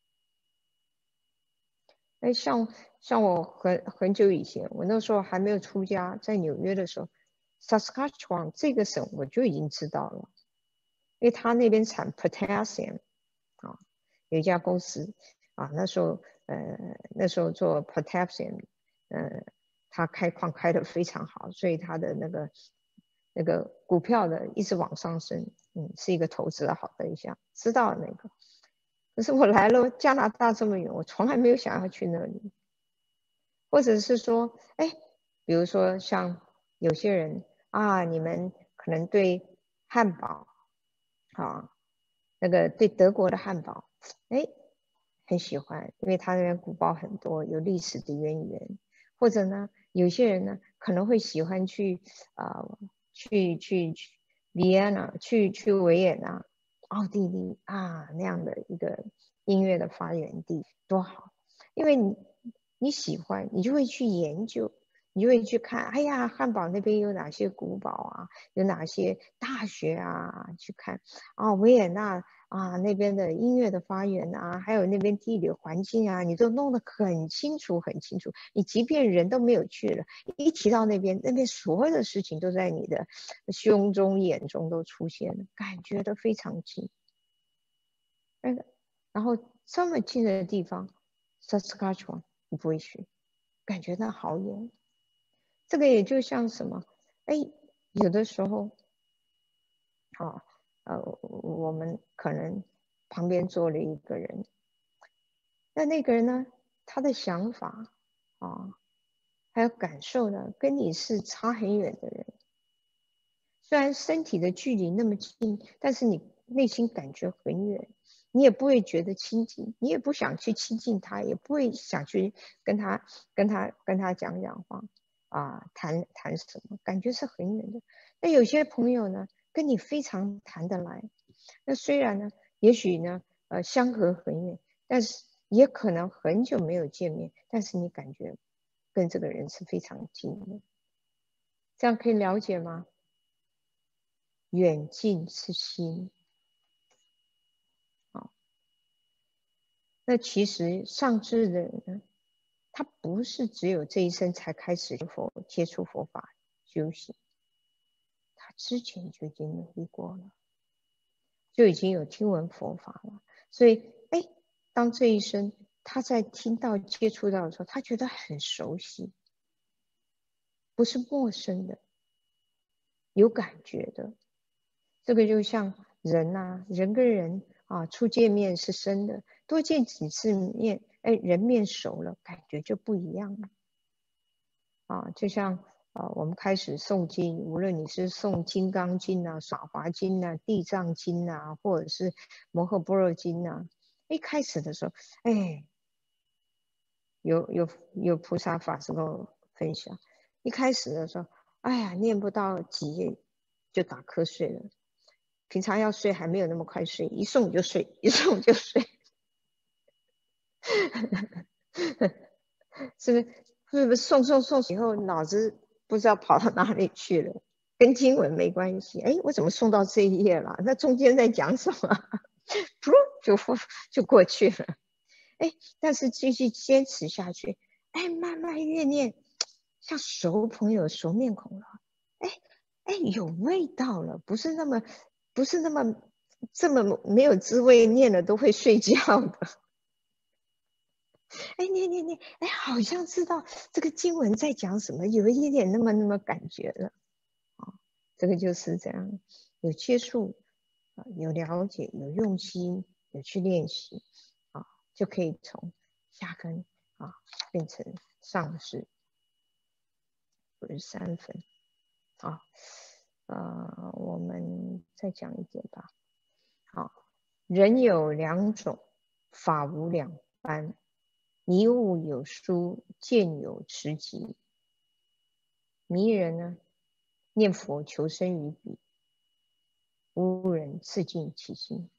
哎，像我很久以前，我那时候还没有出家，在纽约的时候，Saskatchewan 这个省我就已经知道了，因为他那边产 potassium 啊，有一家公司啊，那时候做 potassium，他开矿开得非常好，所以他的那个股票的一直往上升，是一个投资的好的一项，知道那个。可是我来了加拿大这么远，我从来没有想要去那里，或者是说，哎，比如说像有些人啊，你们可能对汉堡啊，那个对德国的汉堡，哎，很喜欢，因为它那边古堡很多，有历史的渊源。或者呢，有些人呢可能会喜欢去去维也纳，去维也纳，奥地利啊那样的一个音乐的发源地，多好！因为你喜欢，你就会去研究，你就会去看，哎呀，汉堡那边有哪些古堡啊，有哪些大学啊，去看啊，维也纳啊那边的音乐的发源啊，还有那边地理环境啊，你都弄得很清楚很清楚。你即便人都没有去了，一提到那边，那边所有的事情都在你的胸中眼中都出现了，感觉都非常近。然后这么近的地方 ，Saskatchewan 你不会去，感觉到好远。这个也就像什么，哎，有的时候，啊，我们可能旁边坐了一个人，那个人呢，他的想法啊，还有感受呢，跟你是差很远的人。虽然身体的距离那么近，但是你内心感觉很远，你也不会觉得亲近，你也不想去亲近他，也不会想去跟他讲讲话啊，谈什么，感觉是很远的。那有些朋友呢，跟你非常谈得来，那虽然呢，也许呢，相隔很远，但是也可能很久没有见面，但是你感觉跟这个人是非常近的，这样可以了解吗？远近是心。啊，那其实上智的人呢，他不是只有这一生才开始接触佛法修行，他之前就已经努力过了，就已经有听闻佛法了。所以，哎，当这一生他在听到接触到的时候，他觉得很熟悉，不是陌生的，有感觉的。这个就像人啊，人跟人啊，初见面是生的，多见几次面，哎，人面熟了，感觉就不一样了啊。就像我们开始诵经，无论你是诵《金刚经》啊、《法华经》啊、《地藏经》啊，或者是《摩诃般若经》啊，一开始的时候，哎，有菩萨法师跟我分享，一开始的时候，哎呀，念不到几页就打瞌睡了。平常要睡还没有那么快睡，一送就睡，一送就睡，是不是？是不是送以后脑子不知道跑到哪里去了？跟经文没关系。哎，我怎么送到这一页了？那中间在讲什么？噗就过去了。哎，但是继续坚持下去，哎，慢慢越念，像熟朋友、熟面孔了。哎哎，有味道了，不是那么这么没有滋味，念了都会睡觉的。哎，念，哎，好像知道这个经文在讲什么，有一点那么感觉了啊。这个就是这样，有接触啊，有了解，有用心，有去练习啊，就可以从下根啊变成上士53分啊。我们再讲一点吧。好，人有两种，法无两般。迷悟有疏，见有迟疾。迷人呢，念佛求生于彼；悟人自尽其心。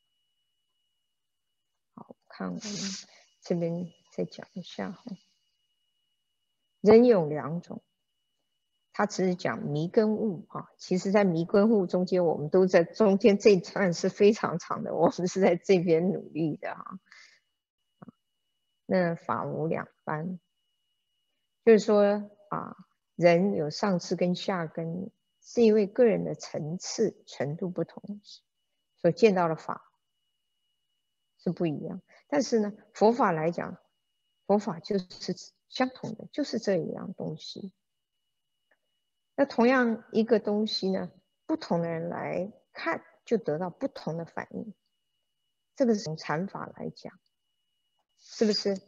好，看我们这边再讲一下哈。人有两种， 他只是讲迷跟悟啊，其实在迷跟悟中间，我们都在中间这一段是非常长的，我们是在这边努力的啊。那法无两般，就是说啊，人有上根跟下根，是因为个人的层次程度不同，所见到的法是不一样。但是呢，佛法来讲，佛法就是相同的，就是这一样东西。那同样一个东西呢，不同的人来看，就得到不同的反应。这个是从禅法来讲，是不是？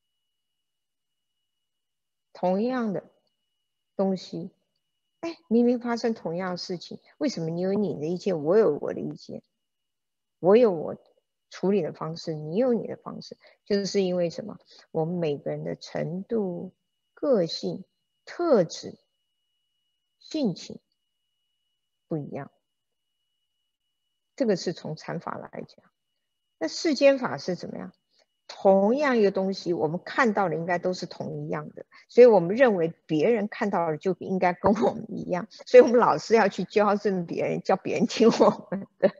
同样的东西，哎，明明发生同样的事情，为什么你有你的意见，我有我的意见，我有我处理的方式，你有你的方式？就是因为什么？我们每个人的程度、个性、特质、性情不一样。这个是从禅法来讲。那世间法是怎么样？同样一个东西，我们看到的应该都是同一样的，所以我们认为别人看到的就应该跟我们一样，所以我们老是要去教正别人，叫别人听我们的。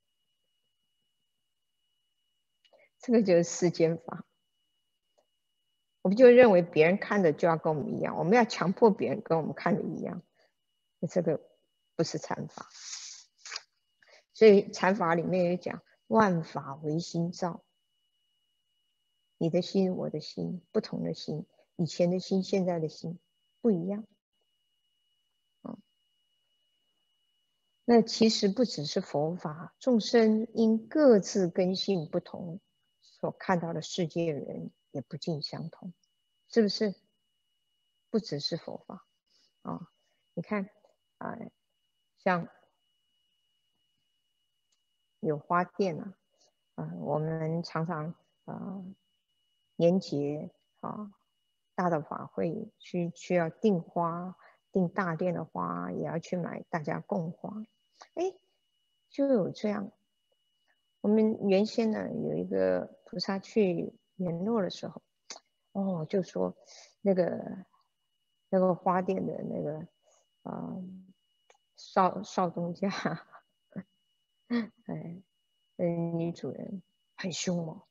这个就是世间法。我们就认为别人看的就要跟我们一样，我们要强迫别人跟我们看的一样，这个不是禅法。所以禅法里面有讲，万法唯心造。你的心，我的心，不同的心，以前的心，现在的心不一样。那其实不只是佛法，众生因各自根性不同，所看到的世界人也不尽相同，是不是？不只是佛法啊，你看啊，像有花店我们常常年节大的法会需要订花，订大店的花，也要去买，大家供花。哎，就有这样。我们原先呢有一个菩萨去联络的时候，就说那个花店的那个少东家，哎，女主人很凶哦，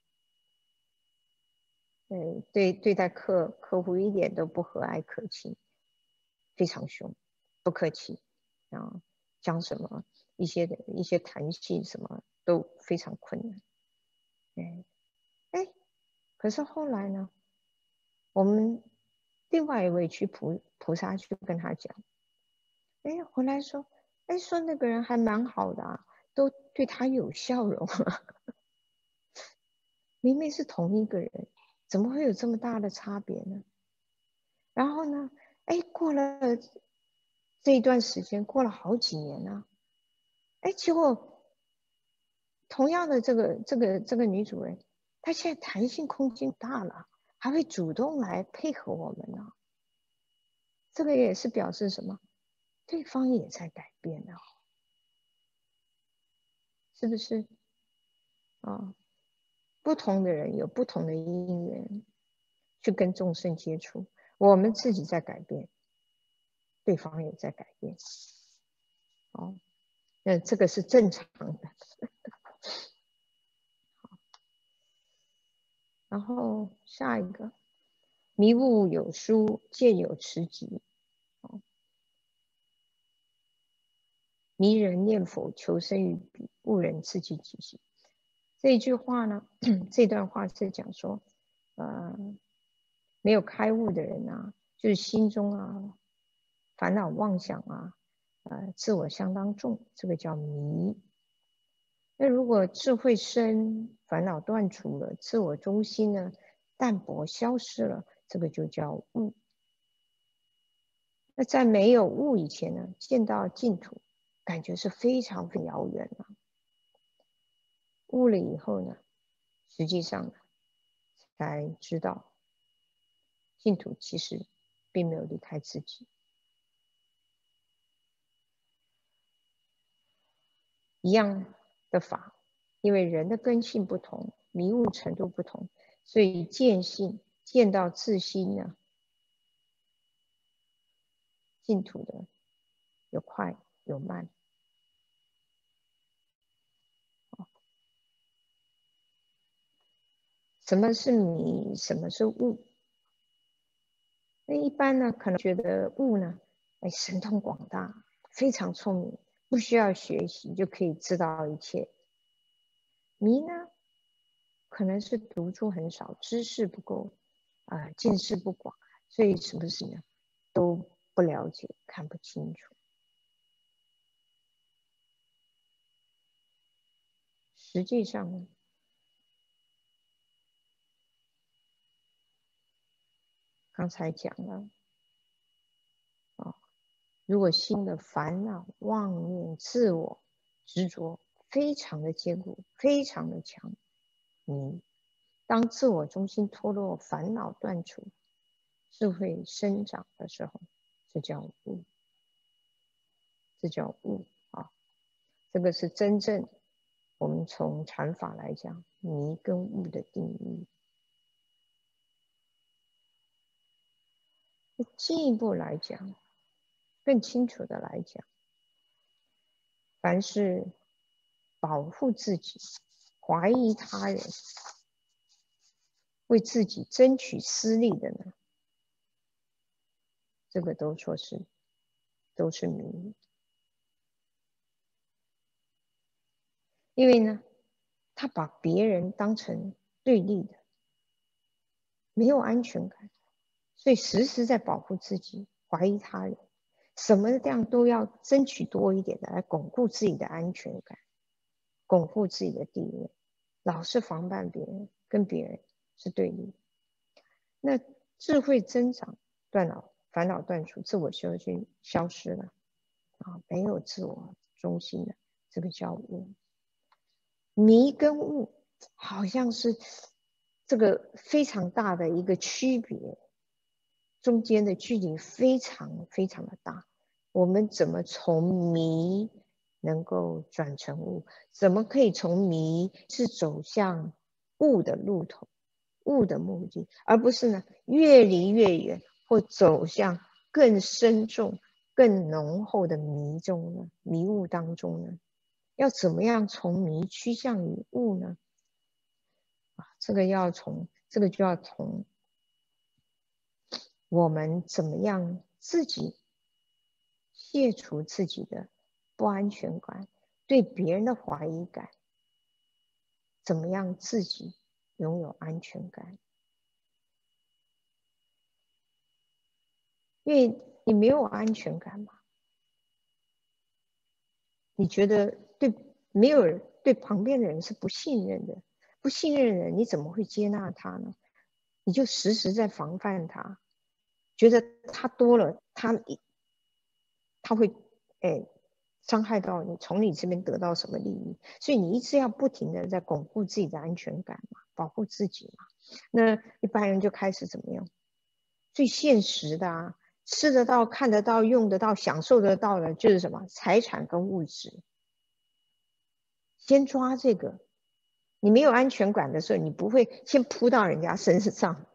对待客户一点都不和蔼可亲，非常凶，不客气，啊，讲什么一些谈戏什么都非常困难，哎，可是后来呢，我们另外一位菩萨去跟他讲，哎，回来说，哎，说那个人还蛮好的啊，都对他有笑容啊，明明是同一个人，怎么会有这么大的差别呢？然后呢，哎，过了这一段时间，过了好几年了，哎，结果同样的这个女主人，她现在弹性空间大了，还会主动来配合我们呢。这个也是表示什么？对方也在改变呢，是不是？不同的人有不同的因缘去跟众生接触，我们自己在改变，对方也在改变。那这个是正常的。然后下一个，迷悟有疏，见有持疾。迷人念佛，求生于彼，悟人自己己心。这一句话呢，这段话是讲说，没有开悟的人啊，就是心中烦恼妄想自我相当重，这个叫迷。那如果智慧深，烦恼断除了，自我中心呢淡薄消失了，这个就叫悟。那在没有悟以前呢，见到净土，感觉是非常非常遥远了。悟了以后呢，实际上才知道，净土其实并没有离开自己。一样的法，因为人的根性不同，迷悟程度不同，所以见性见到自心呢， 净土的有快有慢。什么是迷？什么是悟？那一般呢，可能觉得悟呢，神通广大，非常聪明，不需要学习就可以知道一切。迷呢，可能是读书很少，知识不够，见识不广，所以什么事呢都不了解，看不清楚。实际上呢，刚才讲了如果心的烦恼、妄念、自我执着非常的坚固，非常的强，当自我中心脱落、烦恼断除、智慧生长的时候，这叫悟，这叫悟啊！这个是真正我们从禅法来讲迷跟悟的定义。进一步来讲，更清楚的来讲，凡是保护自己、怀疑他人、为自己争取私利的呢，这个都是迷。因为呢，他把别人当成对立的，没有安全感，所以时时在保护自己，怀疑他人，什么这样都要争取多一点的，来巩固自己的安全感，巩固自己的地位，老是防范别人，跟别人是对立。那智慧增长，烦恼断除，自我修行消失了没有自我中心的，这个叫悟。迷跟悟好像是这个非常大的一个区别，中间的距离非常非常的大。我们怎么从迷能够转成悟？怎么可以从迷是走向悟的路途、悟的目的，而不是呢越离越远，或走向更深重、更浓厚的迷中呢？迷雾当中呢？要怎么样从迷趋向于悟呢？这个就要从我们怎么样自己卸除自己的不安全感，对别人的怀疑感，怎么样自己拥有安全感？因为你没有安全感嘛，你觉得没有人对旁边的人是不信任的，不信任的人你怎么会接纳他呢？你就时时在防范他，觉得他多了，他会伤害到你，从你这边得到什么利益，所以你一直要不停的在巩固自己的安全感嘛，保护自己嘛。那一般人就开始怎么样？最现实的吃得到、看得到、用得到、享受得到的，就是什么财产跟物质。先抓这个，你没有安全感的时候，你不会先扑到人家身上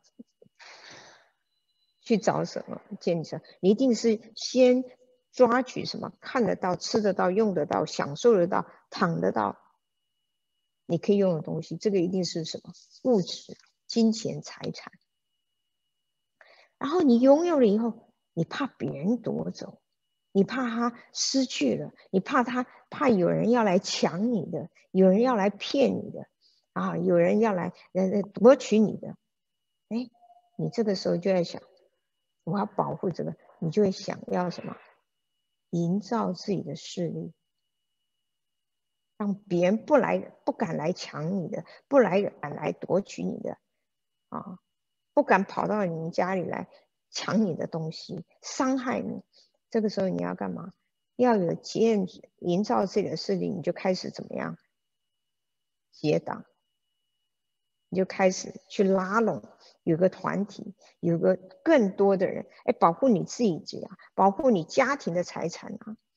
去找什么建设，你一定是先抓取什么看得到、吃得到、用得到、享受得到、躺得到，你可以用的东西，这个一定是什么物质、金钱、财产。然后你拥有了以后，你怕别人夺走，你怕他失去了，你怕有人要来抢你的，有人要来骗你的有人要来夺取你的。你这个时候就在想，我要保护这个，你就会想要什么？营造自己的势力，让别人不敢来抢你的，敢来夺取你的不敢跑到你们家里来抢你的东西，伤害你。这个时候你要干嘛？要有营造自己的势力，你就开始怎么样？结党，你就开始去拉拢，有个团体，有个更多的人，保护你自己保护你家庭的财产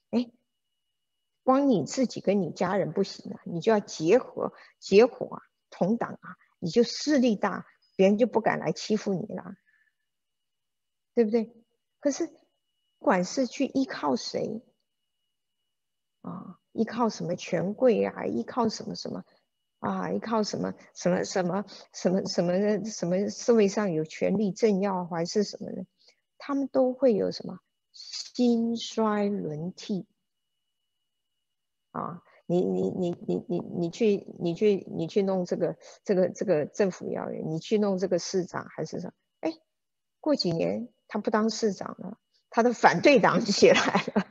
光你自己跟你家人不行你就要结伙同党你就势力大，别人就不敢来欺负你了，对不对？可是管是去依靠谁啊，依靠什么权贵啊，依靠什么什么啊，依靠什么什么什么什么什么的什么社会上有权力政要还是什么的，他们都会有什么兴衰轮替啊。你去弄这个政府要员，你去弄这个市长还是什么？哎，过几年他不当市长了，他的反对党起来了，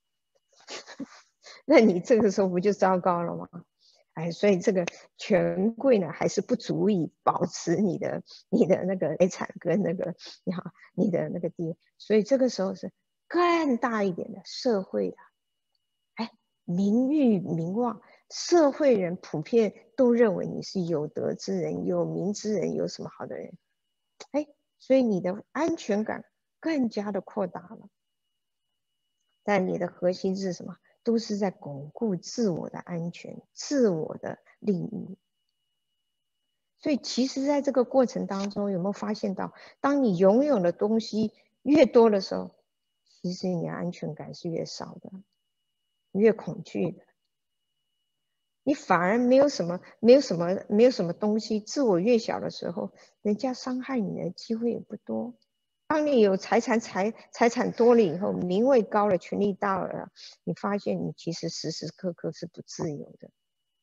那你这个时候不就糟糕了吗？哎，所以这个权贵呢，还是不足以保持你的那个财产跟那个你的那个地位，所以这个时候是更大一点的社会的，哎，名誉名望，社会人普遍都认为你是有德之人、有名之人，有什么好的人，哎，所以你的安全感更加的扩大了。但你的核心是什么？都是在巩固自我的安全、自我的利益。所以其实在这个过程当中，有没有发现到，当你拥有的东西越多的时候，其实你的安全感是越少的，越恐惧的。你反而没有什么东西，自我越小的时候，人家伤害你的机会也不多。当你有财产多了以后，名位高了，权力大了，你发现你其实时时刻刻是不自由的。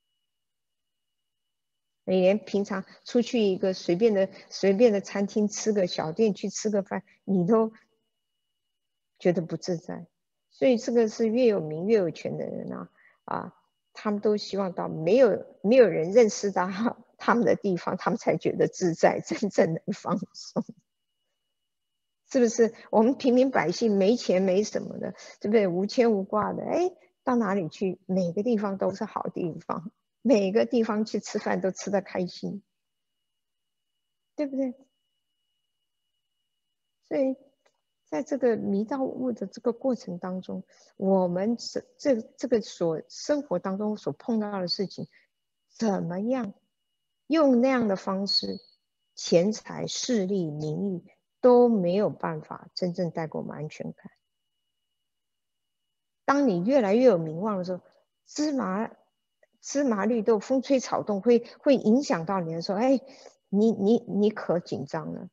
你连平常出去一个随便的餐厅吃个小店去吃个饭，你都觉得不自在。所以这个是越有名越有权的人啊，他们都希望到没有人认识到他们的地方，他们才觉得自在，真正的放松。是不是？我们平民百姓没钱没什么的，对不对？无牵无挂的，哎，到哪里去，每个地方都是好地方，每个地方去吃饭都吃得开心，对不对？所以，在这个迷到悟的这个过程当中，我们这个所生活当中所碰到的事情，怎么样用那样的方式，钱财、势力、名誉都没有办法真正带给我们安全感。当你越来越有名望的时候，芝麻绿豆，风吹草动会影响到你的时候，哎，你可紧张了，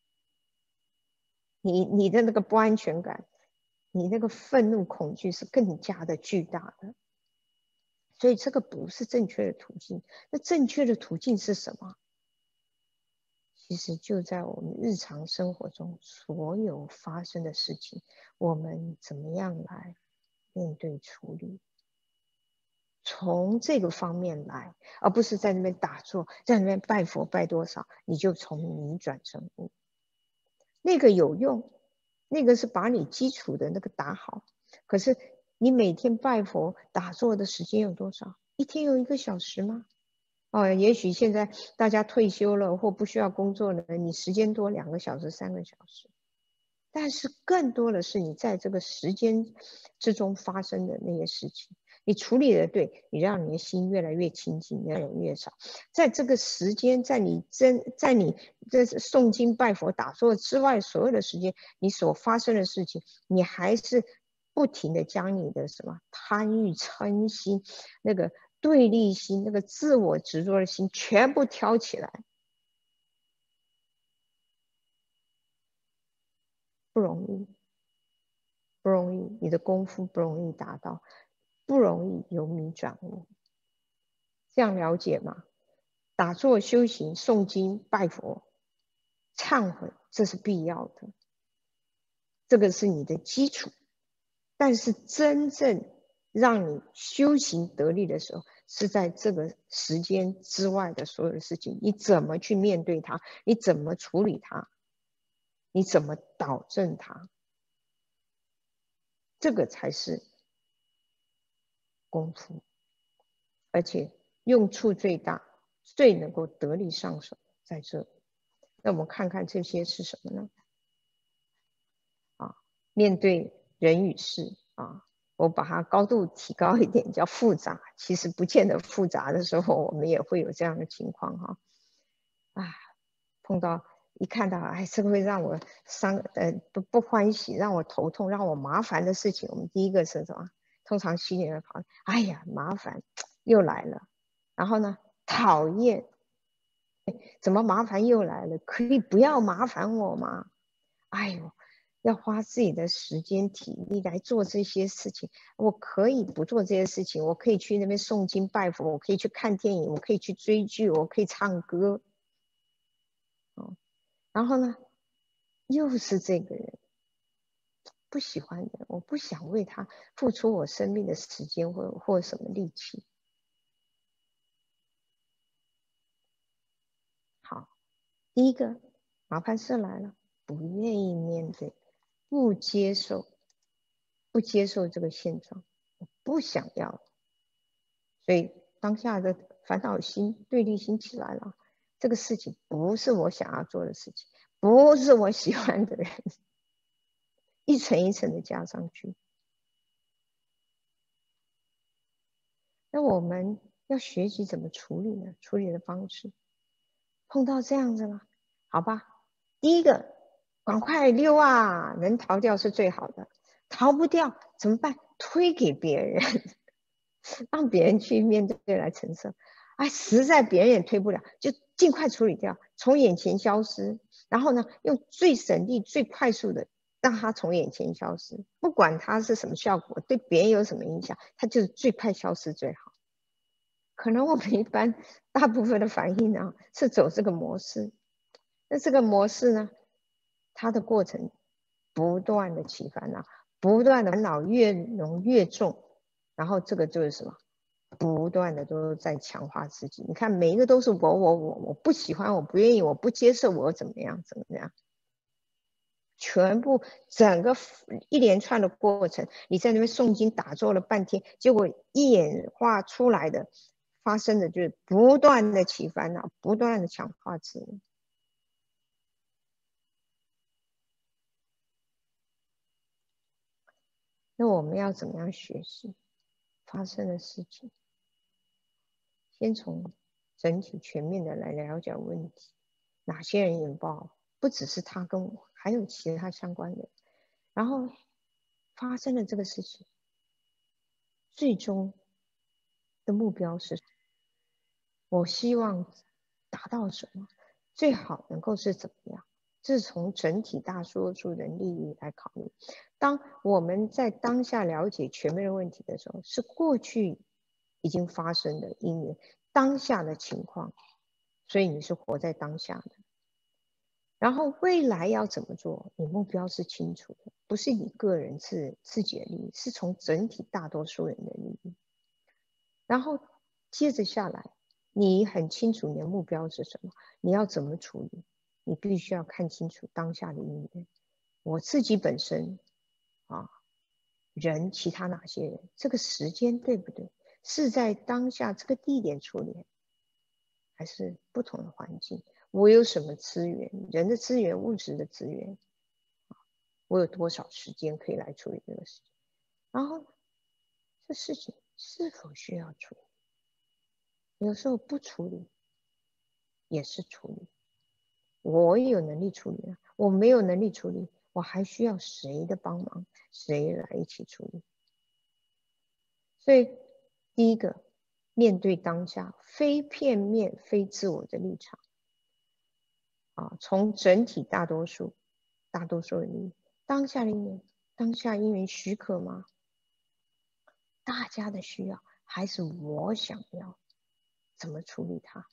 你的那个不安全感，你那个愤怒恐惧是更加的巨大的。所以这个不是正确的途径。那正确的途径是什么？其实就在我们日常生活中所有发生的事情，我们怎么样来面对处理？从这个方面来，而不是在那边打坐，在那边拜佛拜多少，你就从迷转成悟。那个有用，那个是把你基础的那个打好。可是你每天拜佛打坐的时间有多少？一天有1个小时吗？哦，也许现在大家退休了或不需要工作了，你时间多2个小时、3个小时。但是更多的是你在这个时间之中发生的那些事情，你处理的对，你让你的心越来越清净，越来越少。在这个时间，在你这诵经拜佛打坐之外，所有的时间，你所发生的事情，你还是不停的将你的什么贪欲嗔心、那个对立心、那个自我执着的心全部挑起来，不容易。不容易，你的功夫不容易达到，不容易由迷转悟。这样了解吗？打坐修行、诵经、拜佛、忏悔，这是必要的，这个是你的基础。但是真正让你修行得力的时候，是在这个时间之外的所有的事情，你怎么去面对它？你怎么处理它？你怎么导正它？这个才是功夫。而且用处最大，最能够得力上手在这里。那我们看看这些是什么呢？面对人与事我把它高度提高一点，叫复杂。其实不见得复杂的时候，我们也会有这样的情况碰到一看到哎，这个会让我不欢喜，让我头痛，让我麻烦的事情，我们第一个是什么？通常心里面跑，哎呀，麻烦又来了。然后呢，讨厌，怎么麻烦又来了？可以不要麻烦我吗？哎呦，要花自己的时间体力来做这些事情，我可以不做这些事情，我可以去那边诵经拜佛，我可以去看电影，我可以去追剧，我可以唱歌。然后呢，又是这个人不喜欢的，我不想为他付出我生命的时间或什么力气。好，第一个麻烦事来了，不愿意面对，不接受，不接受这个现状，我不想要，所以当下的烦恼心、对立心起来了。这个事情不是我想要做的事情，不是我喜欢的人，一层一层的加上去。那我们要学习怎么处理呢？处理的方式，碰到这样子了，好吧？第一个，赶快溜啊！能逃掉是最好的，逃不掉怎么办？推给别人，让别人去面对来承受。哎，实在别人也推不了，就尽快处理掉，从眼前消失。然后呢，用最省力、最快速的让他从眼前消失，不管他是什么效果，对别人有什么影响，他就是最快消失最好。可能我们一般大部分的反应呢是走这个模式，那这个模式呢，它的过程不断的起烦恼，不断的烦恼越浓越重，然后这个就是什么？不断的都在强化自己。你看每一个都是我不喜欢，我不愿意，我不接受，我怎么样怎么样，全部整个一连串的过程，你在那边诵经打坐了半天，结果演化出来的发生的就是不断的起烦恼，不断的强化自我。那我们要怎么样学习发生的事情？先从整体全面的来了解问题，哪些人引爆？不只是他跟我，还有其他相关的。然后发生了这个事情，最终的目标是，我希望达到什么？最好能够是怎么样？这是从整体大多数人利益来考虑。当我们在当下了解全面的问题的时候，是过去已经发生的因缘，当下的情况，所以你是活在当下的。然后未来要怎么做？你目标是清楚的，不是你个人自己的利益，是从整体大多数人的利益。然后接着下来，你很清楚你的目标是什么，你要怎么处理？你必须要看清楚当下的因缘。我自己本身啊，人其他哪些人，这个时间对不对？是在当下这个地点处理，还是不同的环境？我有什么资源？人的资源、物质的资源，我有多少时间可以来处理这个事情？然后这事情是否需要处理？有时候不处理也是处理。我有能力处理啊，我没有能力处理，我还需要谁的帮忙？谁来一起处理？所以第一个，面对当下，非片面、非自我的立场啊，从整体大多数人利益，当下因缘，当下因缘许可吗？大家的需要还是我想要？怎么处理它？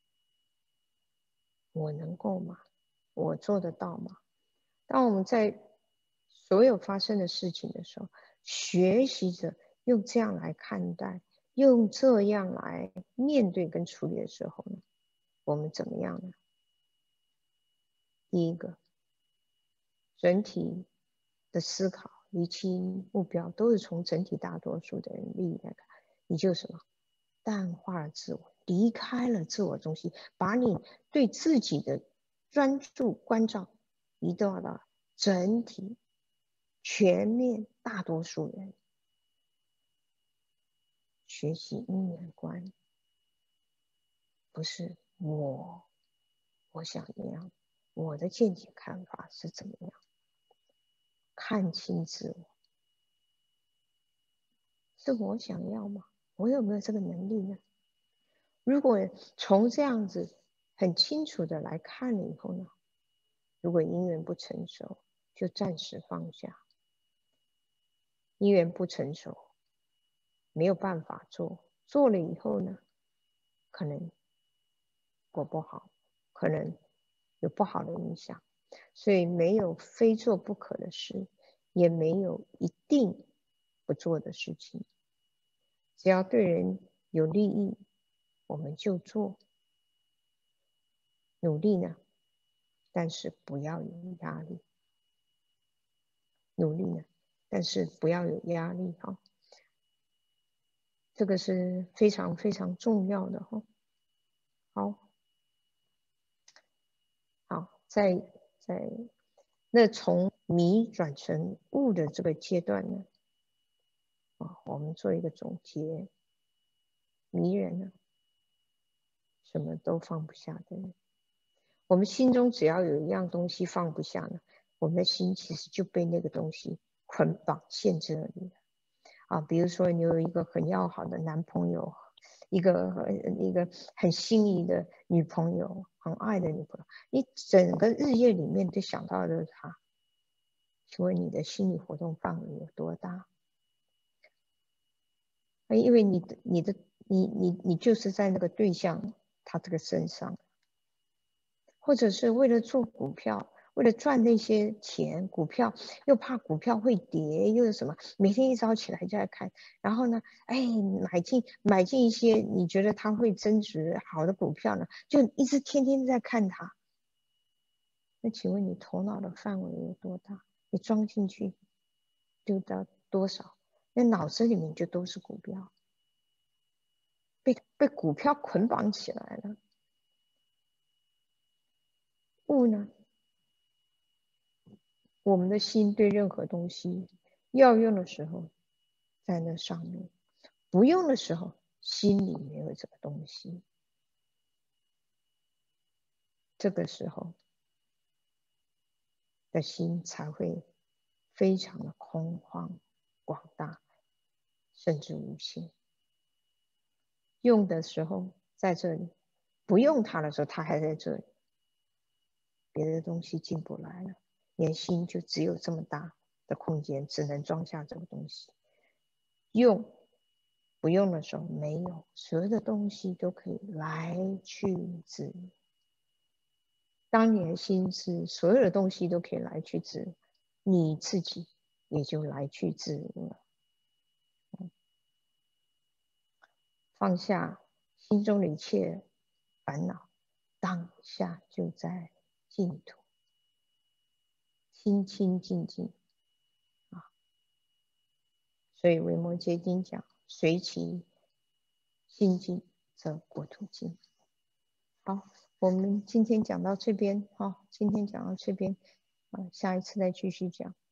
我能够吗？我做得到吗？当我们在所有发生的事情的时候，学习着用这样来看待，用这样来面对跟处理的时候呢，我们怎么样呢？第一个，整体的思考、厘清目标，都是从整体大多数的人利益来看，你就什么淡化了自我，离开了自我中心，把你对自己的专注关照移到了整体、全面大多数人。学习因缘观，不是我想那样， 我的见解看法是怎么样？看清自我，是我想要吗？我有没有这个能力呢？如果从这样子很清楚的来看了以后呢，如果因缘不成熟，就暂时放下。因缘不成熟，没有办法做，做了以后呢，可能果不好，可能有不好的影响。所以没有非做不可的事，也没有一定不做的事情。只要对人有利益，我们就做，努力呢，但是不要有压力。努力呢，但是不要有压力哈，这个是非常非常重要的哈。好，在那从迷转成悟的这个阶段呢，我们做一个总结。迷人呢，什么都放不下的人。我们心中只要有一样东西放不下呢，我们的心其实就被那个东西捆绑限制了你啊。比如说你有一个很要好的男朋友，一个很心仪的女朋友，很爱的女朋友，你整个日夜里面都想到的是他，请问你的心理活动范围有多大？因为你就是在那个对象他这个身上，或者是为了做股票，为了赚那些钱，股票又怕股票会跌，又是什么？每天一早起来就在看，然后呢，买进一些你觉得它会增值好的股票呢，就一直天天在看它。那请问你头脑的范围有多大？你装进去丢到多少？那脑子里面就都是股票，被股票捆绑起来了。悟呢？我们的心对任何东西要用的时候在那上面，不用的时候心里没有这个东西，这个时候的心才会非常的空旷广大，甚至无限。用的时候在这里，不用它的时候它还在这里，别的东西进不来了，你的心就只有这么大的空间，只能装下这个东西。用不用的时候没有，所有的东西都可以来去自由。当你的心是所有的东西都可以来去自由，你自己也就来去自由了。放下心中的一切烦恼，当下就在净土，清清净净啊！所以《维摩诘经》讲：随其心净，则国土净。好，我们今天讲到这边，好，今天讲到这边，下一次再继续讲。